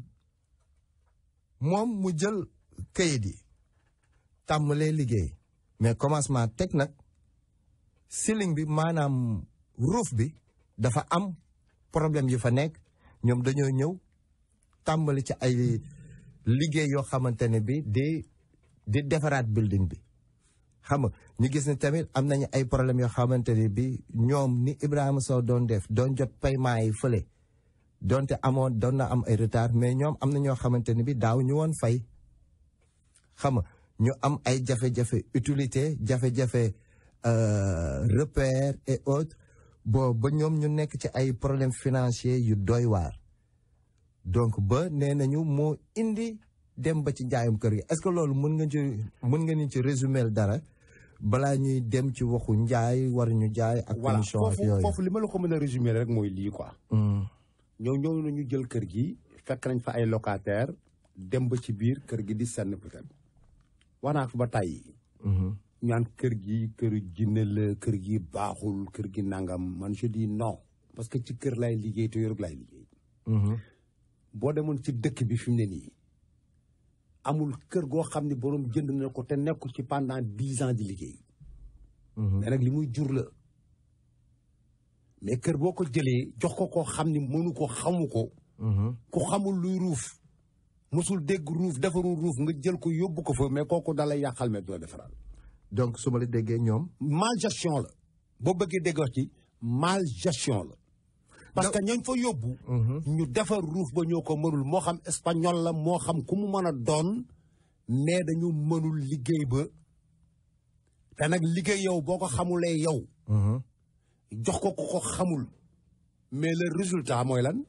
moom mu jël kayit yi tàmbalee liggéey mais commencement teg nag ceiling bi maanaam roof bi dafa am problème yu fa nekk ñoom dañoo ñëw tàmbali ci ay liggéey yoo xamante ne bi di di defaraat building bi xam nga ñu gis ne tamit am nañu ay problèmes yoo xamante ne bi ñoom ni Ibrahima Sow doon def doon jot paiement yi fële donte amoon doon na am ay retard mais ñoom am na ñoo xamante ne bi daaw ñu woon fay xam nga ñu am ay jafe-jafe utilité jafe-jafe repère et autres bon ba ñoom ñu nekk ci ay problèmes financiers yu doy waar donc ba nee nañu moo indi dem ba ci njaayum kër gi est-ce que loolu mën nga ci mën nga ni ci résumer dara balaa ñuy dem ci waxu njaay war ñu jaay ak commission ak yooyu foofu li ma la ko mën a résumer rek mooy lii quoi ñoo ñëw nañu jël kër gi fekk nañ fa ay locataire dem ba ci biir kër gi di senn peut-être wax naa ko ba tàyyi ñaan kër gi këru jinne la kër gi baaxul kër gi nangam man je dis non parce que ci kër lay liggéey te yorug lay liggéey. boo demoon ci dëkk bi fi mu ne nii amul kër goo xam ne borom jënd na ko te nekkul ci pendant dix ans di liggéey. mais nag li muy jur la mais kër boo ko jëlee jox ko koo xam ni mënu ko xamu ko. ku xamul luy ruuf musul dégg ruuf defarul ruuf nga jël ko yóbbu ko fa mais kooku da lay yàqal mais du la defaral. donc su ma la déggee ñoom. mal gestion la boo bëggee dégg wax ci mal gestion la. parce que ñañ fa yóbbu. ñu defar ruuf ba ñoo ko mënul moo xam espagnol la moo xam ku mu mën a doon mais dañu mënul liggéey ba te nag liggéey yow boo ko xamulee yow. jox ko ku ko xamul mais le résultat mooy lan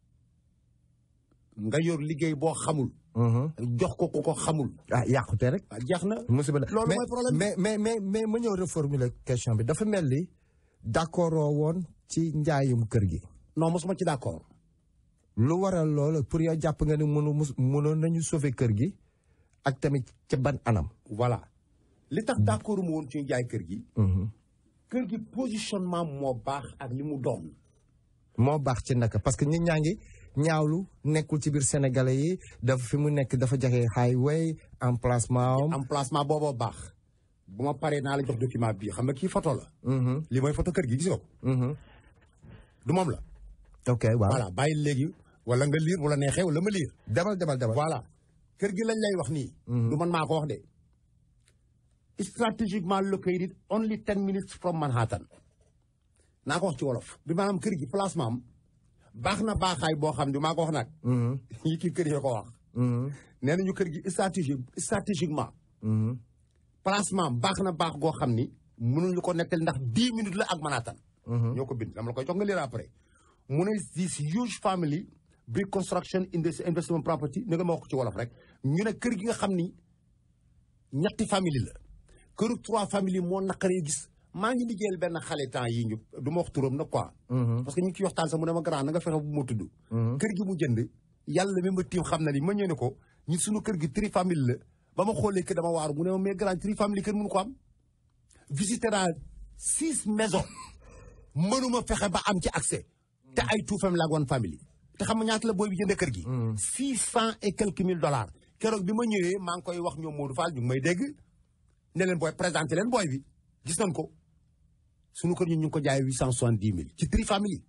nga yor liggéey boo xamul. jox ko ku ko xamul. ah yàqute rek. ah jeex na. musiba loolu mooy problème mais mais mais mais ma ñëw reformuler question bi dafa mel ni d'accord woon ci njaayum kër gi. non mosuma ci d'accord. lu waral loolu pour yow jàpp nga ni mënu mënoon nañu sauver kër gi ak tamit ca ban anam. voilà li tax d'accord mu woon ci njaay kër gi. kër gi positionnement moo baax ak li mu doon. moo baax ci naka parce que nit ñaa ngi ñaawlu nekkul ci biir sénégalais yi dafa fi mu nekk dafa jaxe highway emplacement am. emplacement booboo baax. bu ma paree naa la jox document bii xam nga kii photo la. lii mooy photo kër gi gis nga ko. du moom la. ok waaw voilà bàyyi léegi wala nga liir bu la neexee wala ma liir. demal demal demal. voilà kër gi lañ lay wax nii. du man maa ko wax de. stratégiquement located only ten minutes from Manhattan. naa ko wax ci wolof. bi maanaam kër gi placement am baax na baaxaay boo xam ne maa ko wax nag. yi kii kër yi ko wax. nee nañu kër gi stratégique stratégiquement. placement baax na baax goo xam ni mënuñu ko nekkal ndax dix minutes la ak Manhattan. ñoo ko bind dama la koy jox nga lire après. mu ne this huge family big construction investment property ni nga ma wax ko ci wolof rek ñu ne kër gi nga xam ni ñetti famille la. këru trois famille moo naqaree gis maa ngi liggéeyal benn xale temps yii ñu du ma wax turam nag quoi. parce que ñu ngi ciy waxtaan sax mu ne ma grand na nga fexe bu ma tudd. kër gi mu jënd yàlla mi ma tiim xam na ni ma ñëw ne ko ñun suñu kër gi tri famille la ba ma xoolee que dama waaru mu ne ma mais grand tri famille kër mënu ko am. visité naa six maisons mënuma fexe ba am ci accès te ay two famille ak one famille te xam nga ñaata la booy bi jëndee kër gi. six cent et quelques mille dollars keroog bi ma ñëwee maa ngi koy wax ñoom Modou Fall ñu ngi may dégg. ne leen booy présenté leen booy bi gis nañ ko sunu kër ñun ñu ngi ko jaayee huit cent soixante dix mille ci tri famille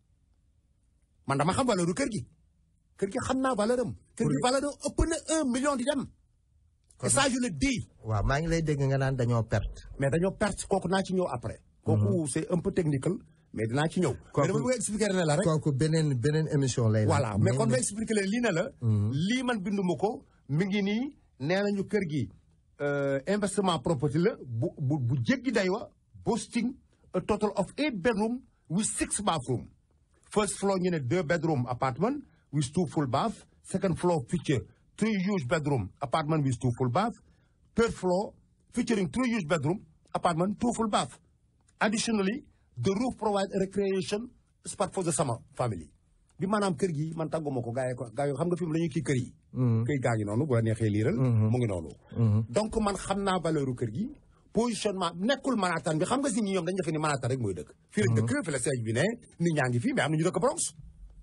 man dama xam valeur kër gi kër gi xam naa valeur am. kër gi valeur am ëpp na un million di dem. et ça je le dis. waaw maa ngi lay dégg nga naan dañoo perte. mais dañoo perte kooku naa ci ñëw après. kooku c'est un peu technical mais dinaa ci ñëw. kooku mais dama bëgg expliquer ne la rek. kooku beneen beneen émission lay. voilà mais kon ma expliquer leen lii ne la. lii man binduma ko mi ngi nii nee nañu kër gi. Uh, investissement property la bu bu bu jéggi day wa boasting a total of eight bedroom with six bathroom first floor ñu ne deux bedroom apartment with two full bath second floor feature three huge bedroom apartment with two full bath third floor featuring three huge bedroom apartment two full bath additionally the roof provide a recreation spot for the summer family bi maanaam kër gi man tàgguma ko gaa yi ko gaa yi xam nga fi mu la ñuy kii kër yi. këy gaa ngi noonu bu la neexee liiral. mu ngi noonu. donc man xam naa valeur kër gi positionnement nekkul Manhattan bi xam nga si ñi ñoom dañu defee ni Manhattan rek mooy dëkk. fii rek dëkk fi la siège bi ne nit ñaa ngi fii mais am na ñu dëkk Bronx.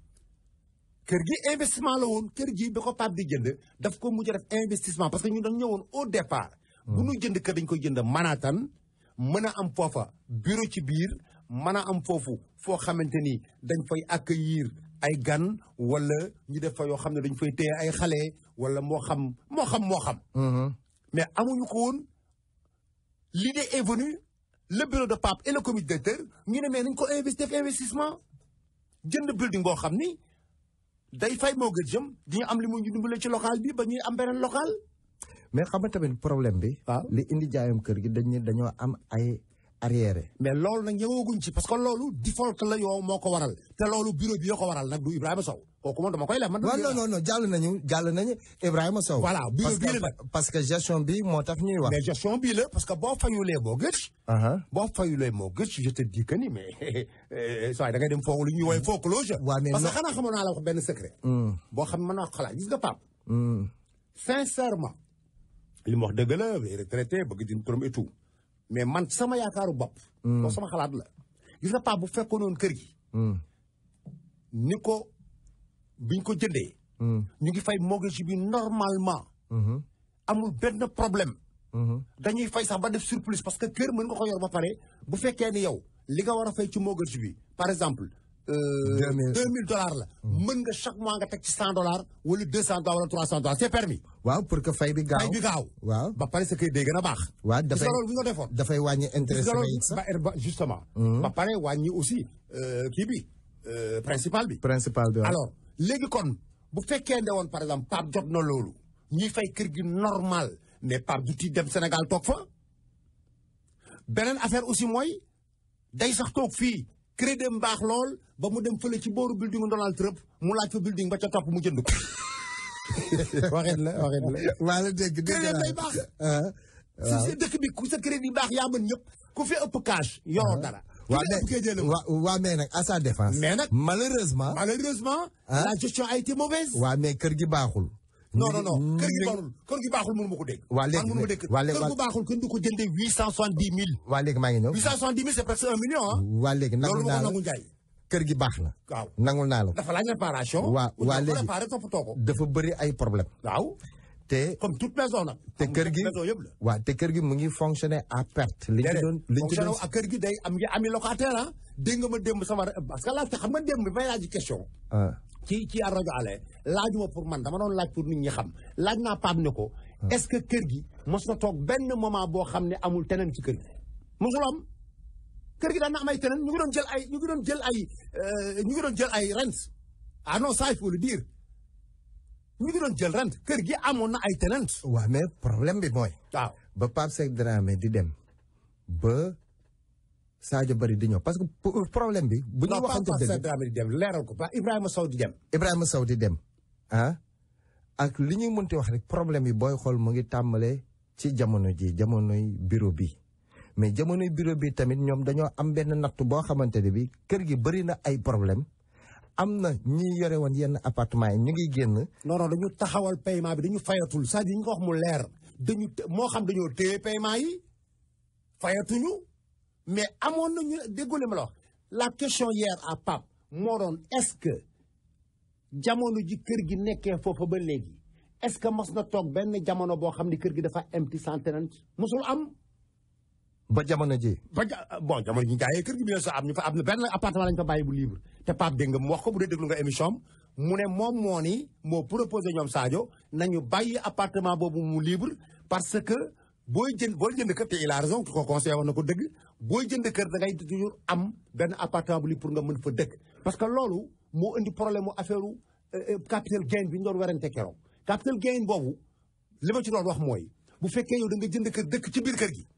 kër gi investissement la woon kër gi bi ko Pape di jënd daf ko mujj def investissement parce que ñun dañu ñëwoon au départ. bu ñu jënd kër dañ koy jënd Manhattan mën a am foofa bureau ci biir mën a am foofu foo xamante ni dañ fay accueillir. ay gan wala ñu def fa yoo xam ne dañ fay téye ay xale wala moo xam moo xam moo xam. mais amuñu ko woon l'idée est venue le bureau de Pape et le comité directeur ñu ne mais nañ ko investi def investissement jënd building boo xam ni day fay moo gën jëm di ñu am li mu ñu dimbale ci local bi ba ñuy am beneen local. mais xam nga tamit problème bi. waaw li indi jaayam kër gi dañ dañoo am ay. arrière. mais loolu nag ñëwaguñ ci parce que loolu default la yow moo ko waral te loolu bureau bi yoo ko waral nag du Ibrahima Sow kooku moom dama koy lef man. non non non jàll nañu jàll nañu Ibrahima Sow. voilà bureau bii la nag parce que gestion bi moo tax ñuy wax. mais gestion bii la parce que boo fayulee moo gëj. boo fayulee moo gëj je te dis que ni mais saa da ngay dem foofu lu ñuy woowee foreclosure. waaw mais parce que xanaa xamoon naa la wax benn secret. boo xam ne mën naa ko xalaat gis nga Pape. sincèrement li mu wax dëgg la les retraités bëgg di turam et tout mais man sama yaakaaru bopp. loolu sama xalaat la. gis nga Pape bu fekkoon noonu kër gi. ni ko biñ ko jëndee. ñu ngi fay mortgage bi normalement. amul benn problème. dañuy fay sax ba def surplus parce que kër mën nga ko yor ba pare bu fekkee ni yow li nga war a fay ci mortgage bi par exemple. deux mille dollars la. mën nga chaque mois nga teg ci cent dollars wala deux cent dollars wala trois cent dollars c'est permis. waaw pour que fay bi gaaw fay bi gaaw. waaw ba pare sa kër day gën a baax. waaw dafay loolu bu ñu ko defoon. dafay wàññi intérêt yi sax ba justement. ba pare wàññi aussi kii bi principal bi. principal bi alors léegi kon bu fekkee ne woon par exemple Pape jot na loolu ñuy fay kër gi normal mais Pape du ti dem Sénégal toog fa. beneen affaire aussi mooy day sax toog fii. crédit mbaax lool ba mu dem fële ci booru building Donald Trump mu laaj fa building ba ca topp mu jënd ko. waxet la waxet la. maa la dégg dégg crédit day baax. si dëkk bi ku sa crédit baax yaa mën ñëpp ku fi ëpp cash. yoroo dara. waaw mais waaw mais nag à sa défense. mais nag malheureusement. malheureusement. la gestion a été mauvaise. waaw mais kër gi baaxul. non non non kër gi baaxul kër gi baaxul mënu ma ko dégg. waa léegi mënu ma dégg kër gu baaxul kenn du ko jëndee huit cent soixante dix mille. waa léegi maa ngi ñëw. huit cent soixante dix mille c'est presque un million ah. waa léegi nangul naa la loolu kër gi baax na. waaw nangul naa la. dafa laaj réparation. waa waa léegi toppatoo ko. dafa bëri ay problème. waaw. te comme toute maison nag. te kër gi waaw te kër gi mu ngi fonctionner à perte. li ñu doon li ñu doon ak kër gi day am ngi ami locataire ah. dégg nga ma démb sama parce que laajte xam nga démb bi may laaj question. ci ci à rajo ale laajuma pour man dama doon laaj pour nit ñi xam laaj naa Pape ne ko. est-ce que kër gi mos na toog benn moment boo xam ne amul teneen ci kër gi. mosul am kër gi daan na am ay teneen ñu ngi doon jël ay ñu ngi doon jël ay ñu ngi doon jël ay rent ah non ça il faut le dire ñu ngi doon jël rent kër gi amoon na ay teneen. waaw mais problème bi mooy. waaw ba Pape Seck Dramé di dem ba. Sadio Bari di ñëw parce que problème bi. bu ñu waxante dëgg non pas Sadio Dramé di dem leeral ko ba Ibrahima Sow di dem. Ibrahima Sow di dem ah ak li ñuy mënti wax rek problème yi booy xool mu ngi tàmbalee ci jamono ji jamonoy bureau bi mais jamonoy bureau bi tamit ñoom dañoo am benn nattu boo xamante ne bi kër gi bëri na ay problème am na ñi yore woon yenn appartement yi ñu ngi génn. non non dañu taxawal paiement bi dañu fayatul c'est-à-dire ñu ko wax mu leer dañu moo xam dañoo téye paiement yi fayatuñu. mais amoon nañu déggoo li ma la wax la question hier à Pape moo doon est-ce que jamono ji kër gi nekkee foofa ba léegi est-ce que mos na toog benn jamono boo xam ne kër gi dafa empty sans tenant mosul am. ba jamono ji. ba ja bon jamono ji jaayee kër gi bi sa am ñu fa am na benn appartement lañu fa bàyyi bu libre te Pape dégg nga mu wax ko bu dee déglu nga émission am mu ne moom moo ni moo proposé ñoom Sadio nañu bàyyi appartement boobu mu libre parce que. booy jënd booy jënd kër te il a raison ki ko conseillé wax na ko dëgg booy jënd kër da ngay toujours am benn appartement bu li pour nga mën fa dëkk parce que loolu moo indi problème mu affaire capital gain bi ñu doon werante keroog capital gain boobu li ma ci doon wax mooy bu fekkee yow da nga jënd kër dëkk ci biir kër gi.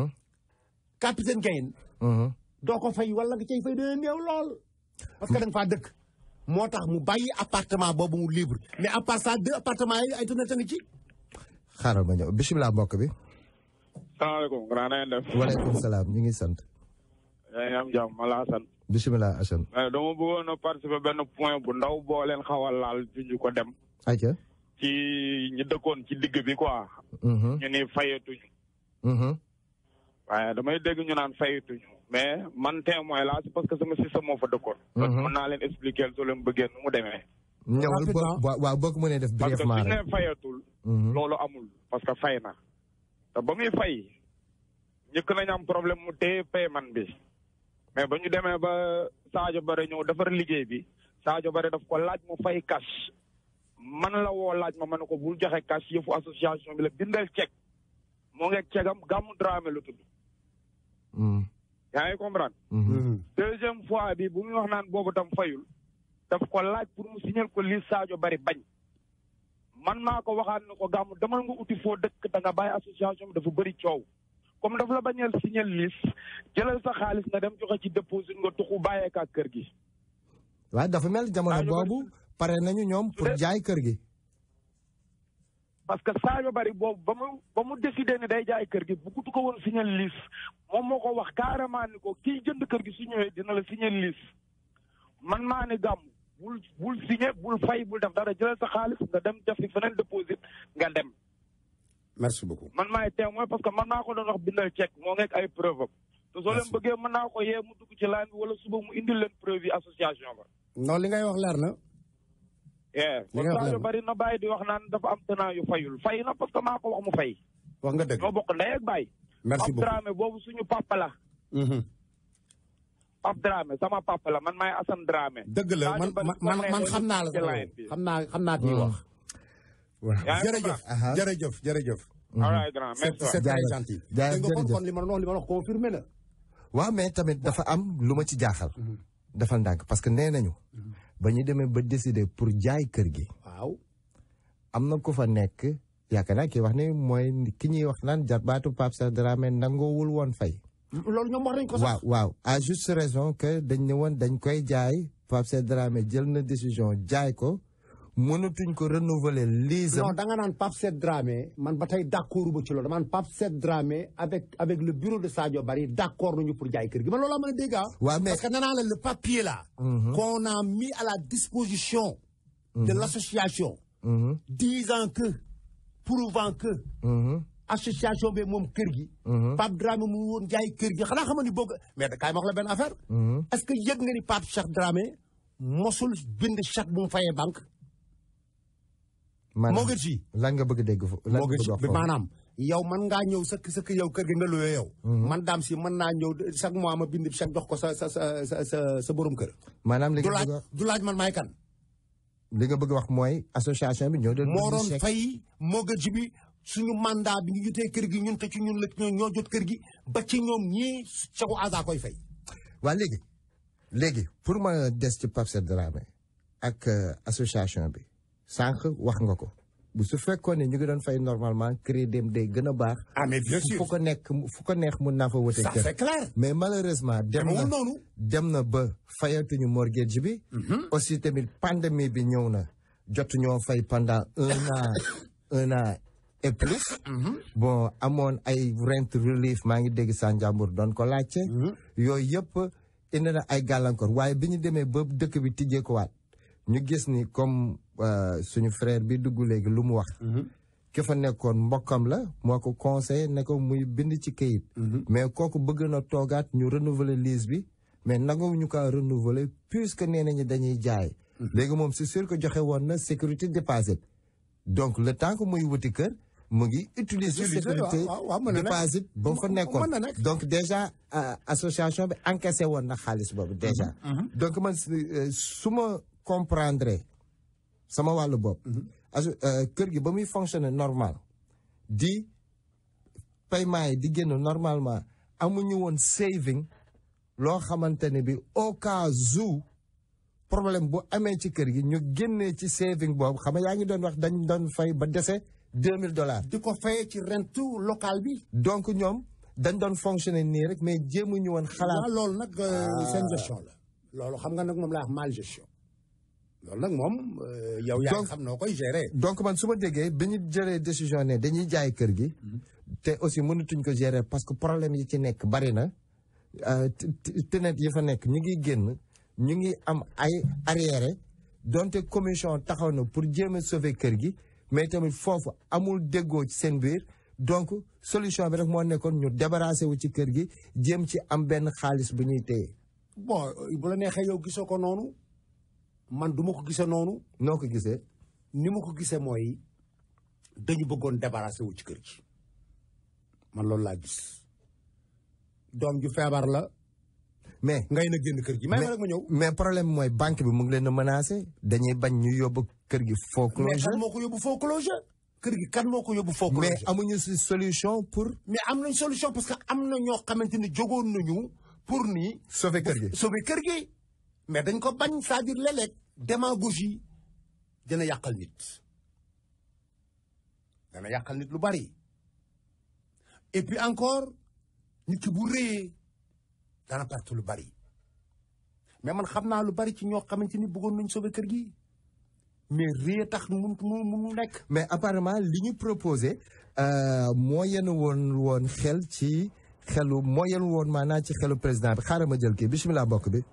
capital gain. doo ko fay wala nga cay fay dana néew lool. parce que da nga faa dëkk. moo tax mu bàyyi appartement boobu mu libre mais à part ça deux appartements yi ay tënk tënk ci. xaaral ma ñëw bisimilah mbokk bi. salaamaaleykum grand na ngeen def. waaleykum salaam ñu ngi sant. yaa ngi am jàmm ma laa sant. bisimilah Assane. dama bëggoon a participer benn point bu ndaw boo leen xaw a laal ñu ko dem. ayca. ci ñu dëkkoon ci digg bi quoi. ñu ni fayatuñu. waaye damay dégg ñu naan fayatuñu. mais man témoin laa c'est parce que sama système moo fa dëkkoon. parce que mën naa leen expliquer soo leen bëggee nu mu demee. ñëwal boo waaw boo ko mënee def brièvement rek parce que su ñu nee fayatul. loolu amul parce que fay na. te ba muy fay njëkk nañ am problème mu téye paiement bi mais ba ñu demee ba Sadio Bare ñëw defar liggéey bi Sadio Bare daf ko laaj mu fay cash man la woo laaj ma ma ne ko bul joxe cash yëfu association bi la bindal chèque moo ngeeg cegam Gamou Dramé la tudd. yaa ngi comprendre. deuxième fois bi bu muy wax naan boobu tam fayul daf ko laaj pour mu signer ko li Sadio Bare bañ. man maa ko waxaat ne ko Gamou demal nga uti foo dëkk da nga bàyyi association bi dafa bëri coow comme dafa la bañeel signal liste jëlal sa xaalis nga dem joxe ci déposit nga tuxu bàyyeeka ak kër gi. waaw dafa mel jamono boobu pare nañu ñoom pour jaay kër gi. parce que Sadio Bari boobu ba mu ba mu décidé ne day jaay kër gi bu kutu ko woon signal liste moom moo ko wax carrément ni ko kii jënd kër gi su ñëwee dina la signal liste man maa ne Gamou bul bul signé bul fay bul def dara jëlal sa xaalis nga dem def fi feneen déposit nga dem merci beaucoup. man maay témoin parce que man naa ko doon wax bindal chèque moo nekk ay preuve am. te soo leen bëggee mën naa ko yee mu dugg ci line bi wala suba mu indil leen preuve yi association ba. non li ngay wax leer na. li ngay wax leer na bari na bàyyi di wax naan dafa am tenant yu fayul fay na parce que maa ko wax mu fay. wax nga dëgg ñoo bokk ndey ak bàyyi. merci beaucoup Pape Dramé boobu suñu papa la. Pape Dramé sama papa la man maay Assane Dramé. dëgg la man man man xam naa la xam naa xam naa kii wax. waaw jërëjëf jërëjëf jërëjëf. c'est très gentil. jaajëf dégg nga kon li ma wax li ma wax confirmé na. waaw mais tamit dafa am lu ma ci jaaxal. dafa ndànk parce que nee nañu. ba ñu demee ba décider pour jaay kër gi. waaw. am na ku fa nekk yaakaar naa kii wax ni mooy ki ñuy wax naan jarbaatu Pape Cheikh Dramé nangoowul woon fay. loolu ñoom wax nañ ko sax. waaw waaw à juste raison que dañ ne woon dañ koy jaay Pape Cheikh Dramé jël na décision jaay ko mënatuñ ko renouveler lise. non da nga naan Pape Cheikh Dramé man ba tey d' accord ba ci loolu dama naan Pape Cheikh Dramé avec avec le bureau de Sadio Barry d' accord nañu pour jaay kër gi man loolu laa mën a dégg ah. waaw mais parce que nee naa la le papier là. qu'on a mis à la disposition. de l' association. disant que prouvant que. association bi moom kër gi. Pape Dramé mu woon jaay kër gi xanaa xam nga ni boog mais da kaay ma wax la benn affaire. est ce que yëg nga ni Pape Cheikh Dramé mosul bind chèque bu mu fayee banque. moo gën ci lan nga bëgg dégg foofu lan moo nga gën ci bëgg wax maanaam yow man ngaa ñëw sa sa yow kër gi nga luwee yow. man daam si mën naa ñëw chaque mois ma bind chèque jox ko sa sa sa sa sa sa borom kër. maanaam li du nga laaj bëgg wax du laaj man maay kan. li nga bëgg wax mooy association bi ñoo doon. moo doon fay moo gën ci bi. suñu mandat bi ñu jotee kër gi ñun te ci ñun la ñoo ñoo jot kër gi ba ci ñoom ñii Cheikhou Aza koy fay. waa léegi léegi pour ma des ci Pape Cheikh Dramé ak association bi sànq wax nga ko bu su fekkoon ne ñu ngi doon fay normalement crédit day gën a baax. ah mais bien sûr fu ko nekk fu ko neex mun naa fa wute ça kër. c'est clair. mais malheureusement dem na noonu. dem na ba fayatuñu mortgage bi. aussi tamit pandémie bi ñëw na jotuñoo fay pendant un an un an. et plus. bon amoon ay rent relief maa ngi dégg sa njàmbur doon ko laajte. yooyu yëpp indi na ay gàllankoor waaye bi ñu demee ba dëkk bi tijjee ko waat ñu gis ni comme suñu frère bi dugg léegi lu mu wax. ki fa nekkoon mbokkam la moo ko conseillé ne ko muy bind ci këyit. mais kooku bëgg na toogaat ñu renouveler lease bi mais nangu ñu ko renouveler puisque nee nañu dañuy jaay. léegi moom c'est sûr que joxe woon na sécurité déposit donc le temps que muy wuti kër. mu ngi utiliser sécurité déposit ba mu fa nekkoon donc déjà association bi encaissé woon na xaalis boobu déjà donc man su ma comprendre sama wàllu bopp kër gi ba muy fonctionner normal di paiement yi di génn normalement amuñu woon saving loo xamante ne bi au cas où problème bu amee ci kër gi ñu génnee ci saving boobu xam nga yaa ngi doon wax dañ doon fay ba dese deux mille dollars. di ko fayee ci rentu local bi. donc ñoom dañ doon fonctionner nii rek mais jéemuñu woon xalaat. waaw loolu nag seen gestion la. loolu xam nga nag moom laa wax mal gestion. loolu nag moom yow yaa xam noo koy gérer. donc man su ma déggee bi ñu jëlee décision ne dañuy jaay kër gi. te aussi mënatuñ ko gérer parce que problème yi ci nekk bari na. tenet yi fa nekk ñu ngi génn ñu ngi am ay arriéré donte commission taxaw na pour jéem a sauver kër gi. mais tamit foofu amul déggoo ci seen biir donc solution bi rek moo nekkoon ñu débarrassé wu ci kër gi jéem ci am benn xaalis bu ñuy téye. bon bu la neexee yow gisoo ko noonu man du ma ko gisee noonu. noo ko gisee. ni ma ko gisee mooy dañu bëggoon débarrassé wu ci kër gi man loolu laa gis doom ju feebar la. mais ngay na génn kër gi. may ma rek ma ñëw. mais problème mooy banque bi mu ngi leen a menacé dañuy bañ ñu yóbbu kër gi foreclosure. mais kan moo ko yóbbu foreclosure. kër gi kan moo ko yóbbu foreclosure. mais amuñu si solution pour. mais am nañ solution parce que am na ñoo xamante ni jógoon nañu pour ni. sauver kër gi sauver kër gi. mais dañ ko bañ c'est-à-dire léeg-léeg démagogie dina yàqal nit. dana yàqal nit lu bari. et puis encore nit ki bu rëyee. dana perte lu bari mais man xam naa lu bari ci ñoo xamante ni bëggoon nañ sauver kër gi mais réer tax mu mu mu nekk. mais apparemment li ñu proposé moo yenn woon woon xel ci xelu moo yenn woon maanaam ci xelu président bi xaaral ma jël kii bisimilah bokk bi.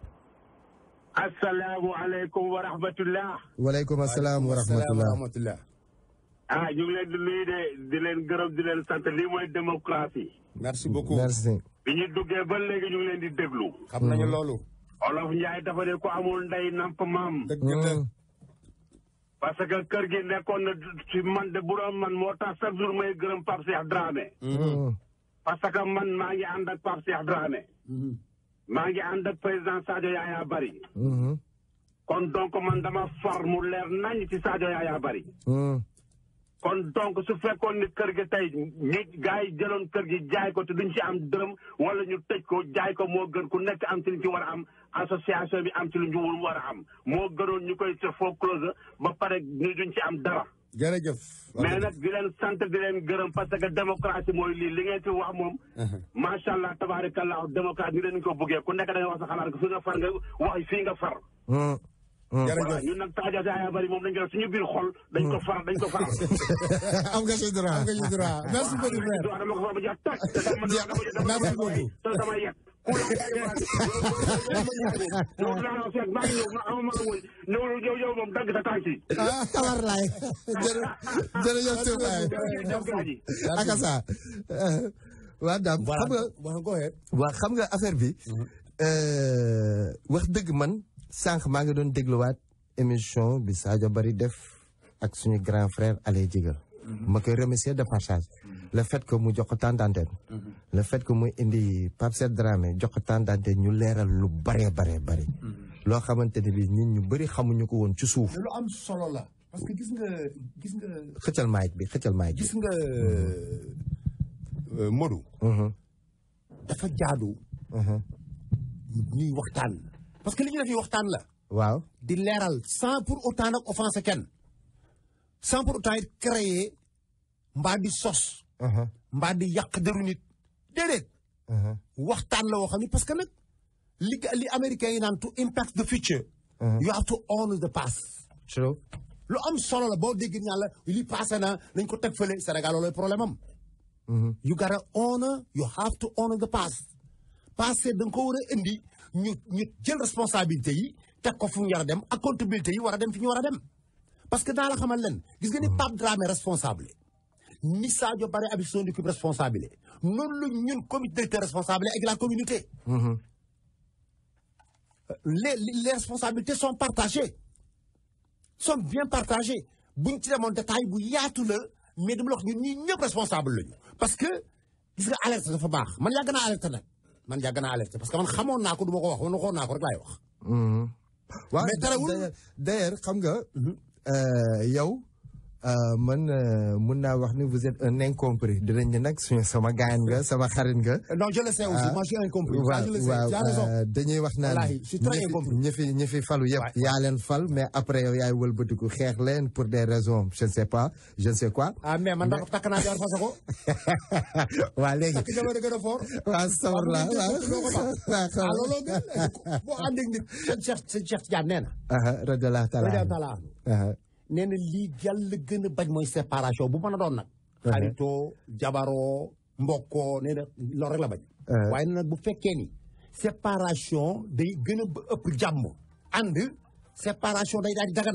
asalaamualeykum wa rahmatullah. waaleykum asalaam wa rahmatullah. ah ñu ngi leen di nuyu de di leen gërëm di leen sant lii mooy démocratie. merci beaucoup merci. bi ñu duggee ba léegi ñu ngi leen di déglu. xam nañu loolu. Olof Njaay dafa ne ko amul ndey namp maam. dëgg la. parce que kër gi nekkoon na ci man de bu doon man moo tax chaque jour may gërëm Pape Cheikh Dramé. parce que man maa ngi ànd ak Pape Cheikh Dramé. maa ngi ànd ak président Sadio Yaya Bari. kon donc man dama far mu leer nañ ci Sadio Yaya Bari. kon donc su fekkoon ni kër gi tey ñi gars yi jëloon kër gi jaay ko te duñ ci am dërëm wala ñu tëj ko jaay ko moo gën ku nekk am ci liñ ci war a am association bi am ci lu ñu war a am moo gënoon ñu koy se foreclose ba pare ñu duñ ci am dara. jërëjëf. mais nag di leen sant di leen gërëm parce que démocratie mooy lii li ngeen fi wax moom. macha allah tabaarakallah démocratie ni leen ko bëggee ku nekk da nga wax sa xalaat fi nga far nga wax fii nga far. jërëjëf ñun nag Sadio Yaya Bari moom dañ ko suñu biir xol dañ ko far dañ ko far. am nga ci droit am nga ci droit merci beaucoup frère. dama ko fa ba jeex tàkk te dama merci beaucoup. te dama yegg. ku la yow dinaa la seet maa ngi ñëw ma amuma la woy ñëw yow yow moom dagg sa tànk yi. ah xabar laay jërë jërëjëf Sëñ Laay akasa waa daam xam nga waa xam nga affaire bi wax dëgg man sànq maa ngi doon dégluwaat émission bi Sadio Bari def ak suñu grand frère Alé Jigal ma koy remercier de passage le fait que mu jox ko temps d'antenne le fait que muy indi Pape Cheikh Dramé jox ko temps d'antenne ñu leeral lu bare bare bare loo xamante ne bi nit ñu bëri xamuñu ko woon ci suuf lu am solo la parce que gis nga gis nga xëccal mic bi xëccal mic bi gis nga Modou dafa jaadu ñuy waxtaan parce que li ñu def yi waxtaan la waaw di leeral sans pour autant nag offenser kenn sans pour autant it créer mbaa di sos mbaa di yàq deru nit déedéet waxtaan la woo xam ne parce que nag li li américains yi naan to impact the future you have to honor the past true lu am solo la boo dégg ñaan la li passé na nañ ko teg fële Sénégal loolu problème am you gotta honor you have to honor the past passé da nga ko war a indi ñu ñu jël responsabilité yi teg ko fu ñu war a dem accountabilité yi war a dem fi ñu war a dem parce que daa la xamal leen gis nga ni Pape Dramé responsable ni Sadio Bari avec son équipe responsable noonu la ñun comité directeur responsable avec la communauté les les responsabilités sont partagées sont bien partagées buñ ci demoon détail bu yaatu la mais dama la wax ñun ñii ñëpp responsable lañu parce que gis nga alerte dafa baax man yàgg naa alerte nag man yàgg naa alerte parce que man xamoon naa ko du ma ko wax man waxoon naa ko rek laay wax. waaw mais terewul d'ailleurs xam nga yow man mun naa wax ni vous êtes un incompris dinañ ne nag suñu sama gaañ nga sama xarit nga. non je le sais aussi moi je suis incompris. waaw je le sais tu as raison. waaw dañuy wax naan je suis très incompris. ñi fi ñi fi falu yëpp yaa leen fal mais après yow yaay wëlbatiku xeex leen pour des raisons je ne sais pas je ne sais quoi. ah mais man dafa takk naa jaar fasa ko. waa léegi takk jabar gën a fort. waaw sawar la waaw ah looloo gën boo àndee nit seen Cheikh seen Cheikh Tidiane nee na. radiyallahu taala nee na lii yàlla gën a bañ mooy séparation bu mën a doon nag. xaritoo jabaroo mbokkoo nee na loolu rek la bañ. waaye nag bu fekkee ni séparation day gën a ëpp jàmm. ànd séparation day daal di dagan.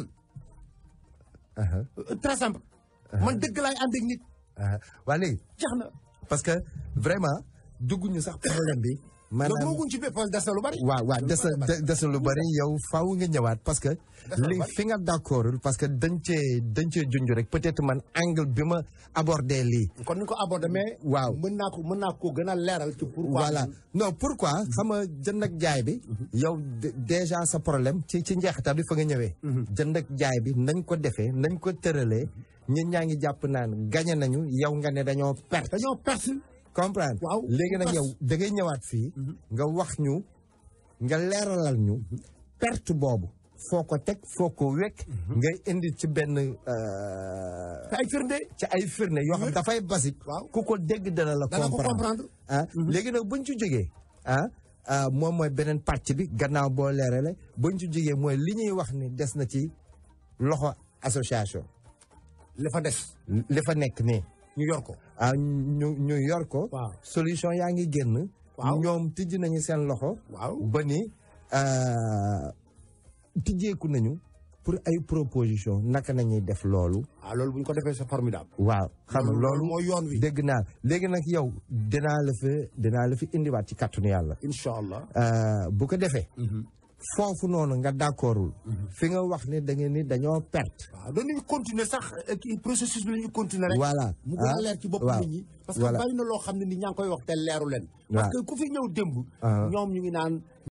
très simple. man dëgg laay ànd ak nit. waa léegi jax na parce que vraiment dugguñu sax problème bi. maanaam loolu moo ci bépp des na lu bari. waaw waaw des na des na lu bari yow faaw nga ñëwaat parce que. li fi nga d'accordul parce que dañ cee dañ cee junj rek peut-être man angle bi ma abordé lii. kon ni ko abordé mais. waaw mën naa ko mën naa ko gën a leeral ci pourquoi. voilà non pourquoi xam nga jënd ak jaay bi. yow déjà sa problème ci ci njeexital bi fa nga ñëwee. jënd ak jaay bi nañ ko defee nañ ko tëralee ñun ñaa ngi jàpp naan gagné nañu yow nga ne dañoo perte. dañoo perte. comprendre waaw léegi nag yow da ngay ñëwaat fii nga wax ñu nga leeralal ñu perte boobu foo ko teg foo ko wekk ngay indi ci benn ay firnde ci ay firnde yoo xam dafay basique ku ko dégg dana la comprendre ah léegi nag buñ ci jógee ah moom mooy beneen pàcc bi gannaaw boo leerale buñ ci jógee mooy li ñuy wax ni des na ci loxo association li fa des li fa nekk nii ñu yor ko. ah ñu ñu yor ko. waaw solution yaa ngi génn. waaw ñoom tijji nañu seen loxo. waaw ba ni tijjeeku nañu pour ay proposition naka nañuy def loolu. ah loolu bu ñu ko defee c'est formidable. waaw xam nga loolu mooy yoon wi. dégg naa léegi nag yow dinaa la fi dinaa la fi indiwaat ci kàttanu yàlla. incha allah. bu ko defee. foofu noonu nga d'accordul fi nga wax ne da ngeen ni dañoo perte. waaw dañuy continuer sax kii processus bi la ñuy continuer rek. voilà mu gën a leer ci bopp nit ñi. parce que bari na loo xam ne ni ñaa ngi koy wax te leeru leen. parce que ku fi ñëw démb. ñoom ñu ngi naan.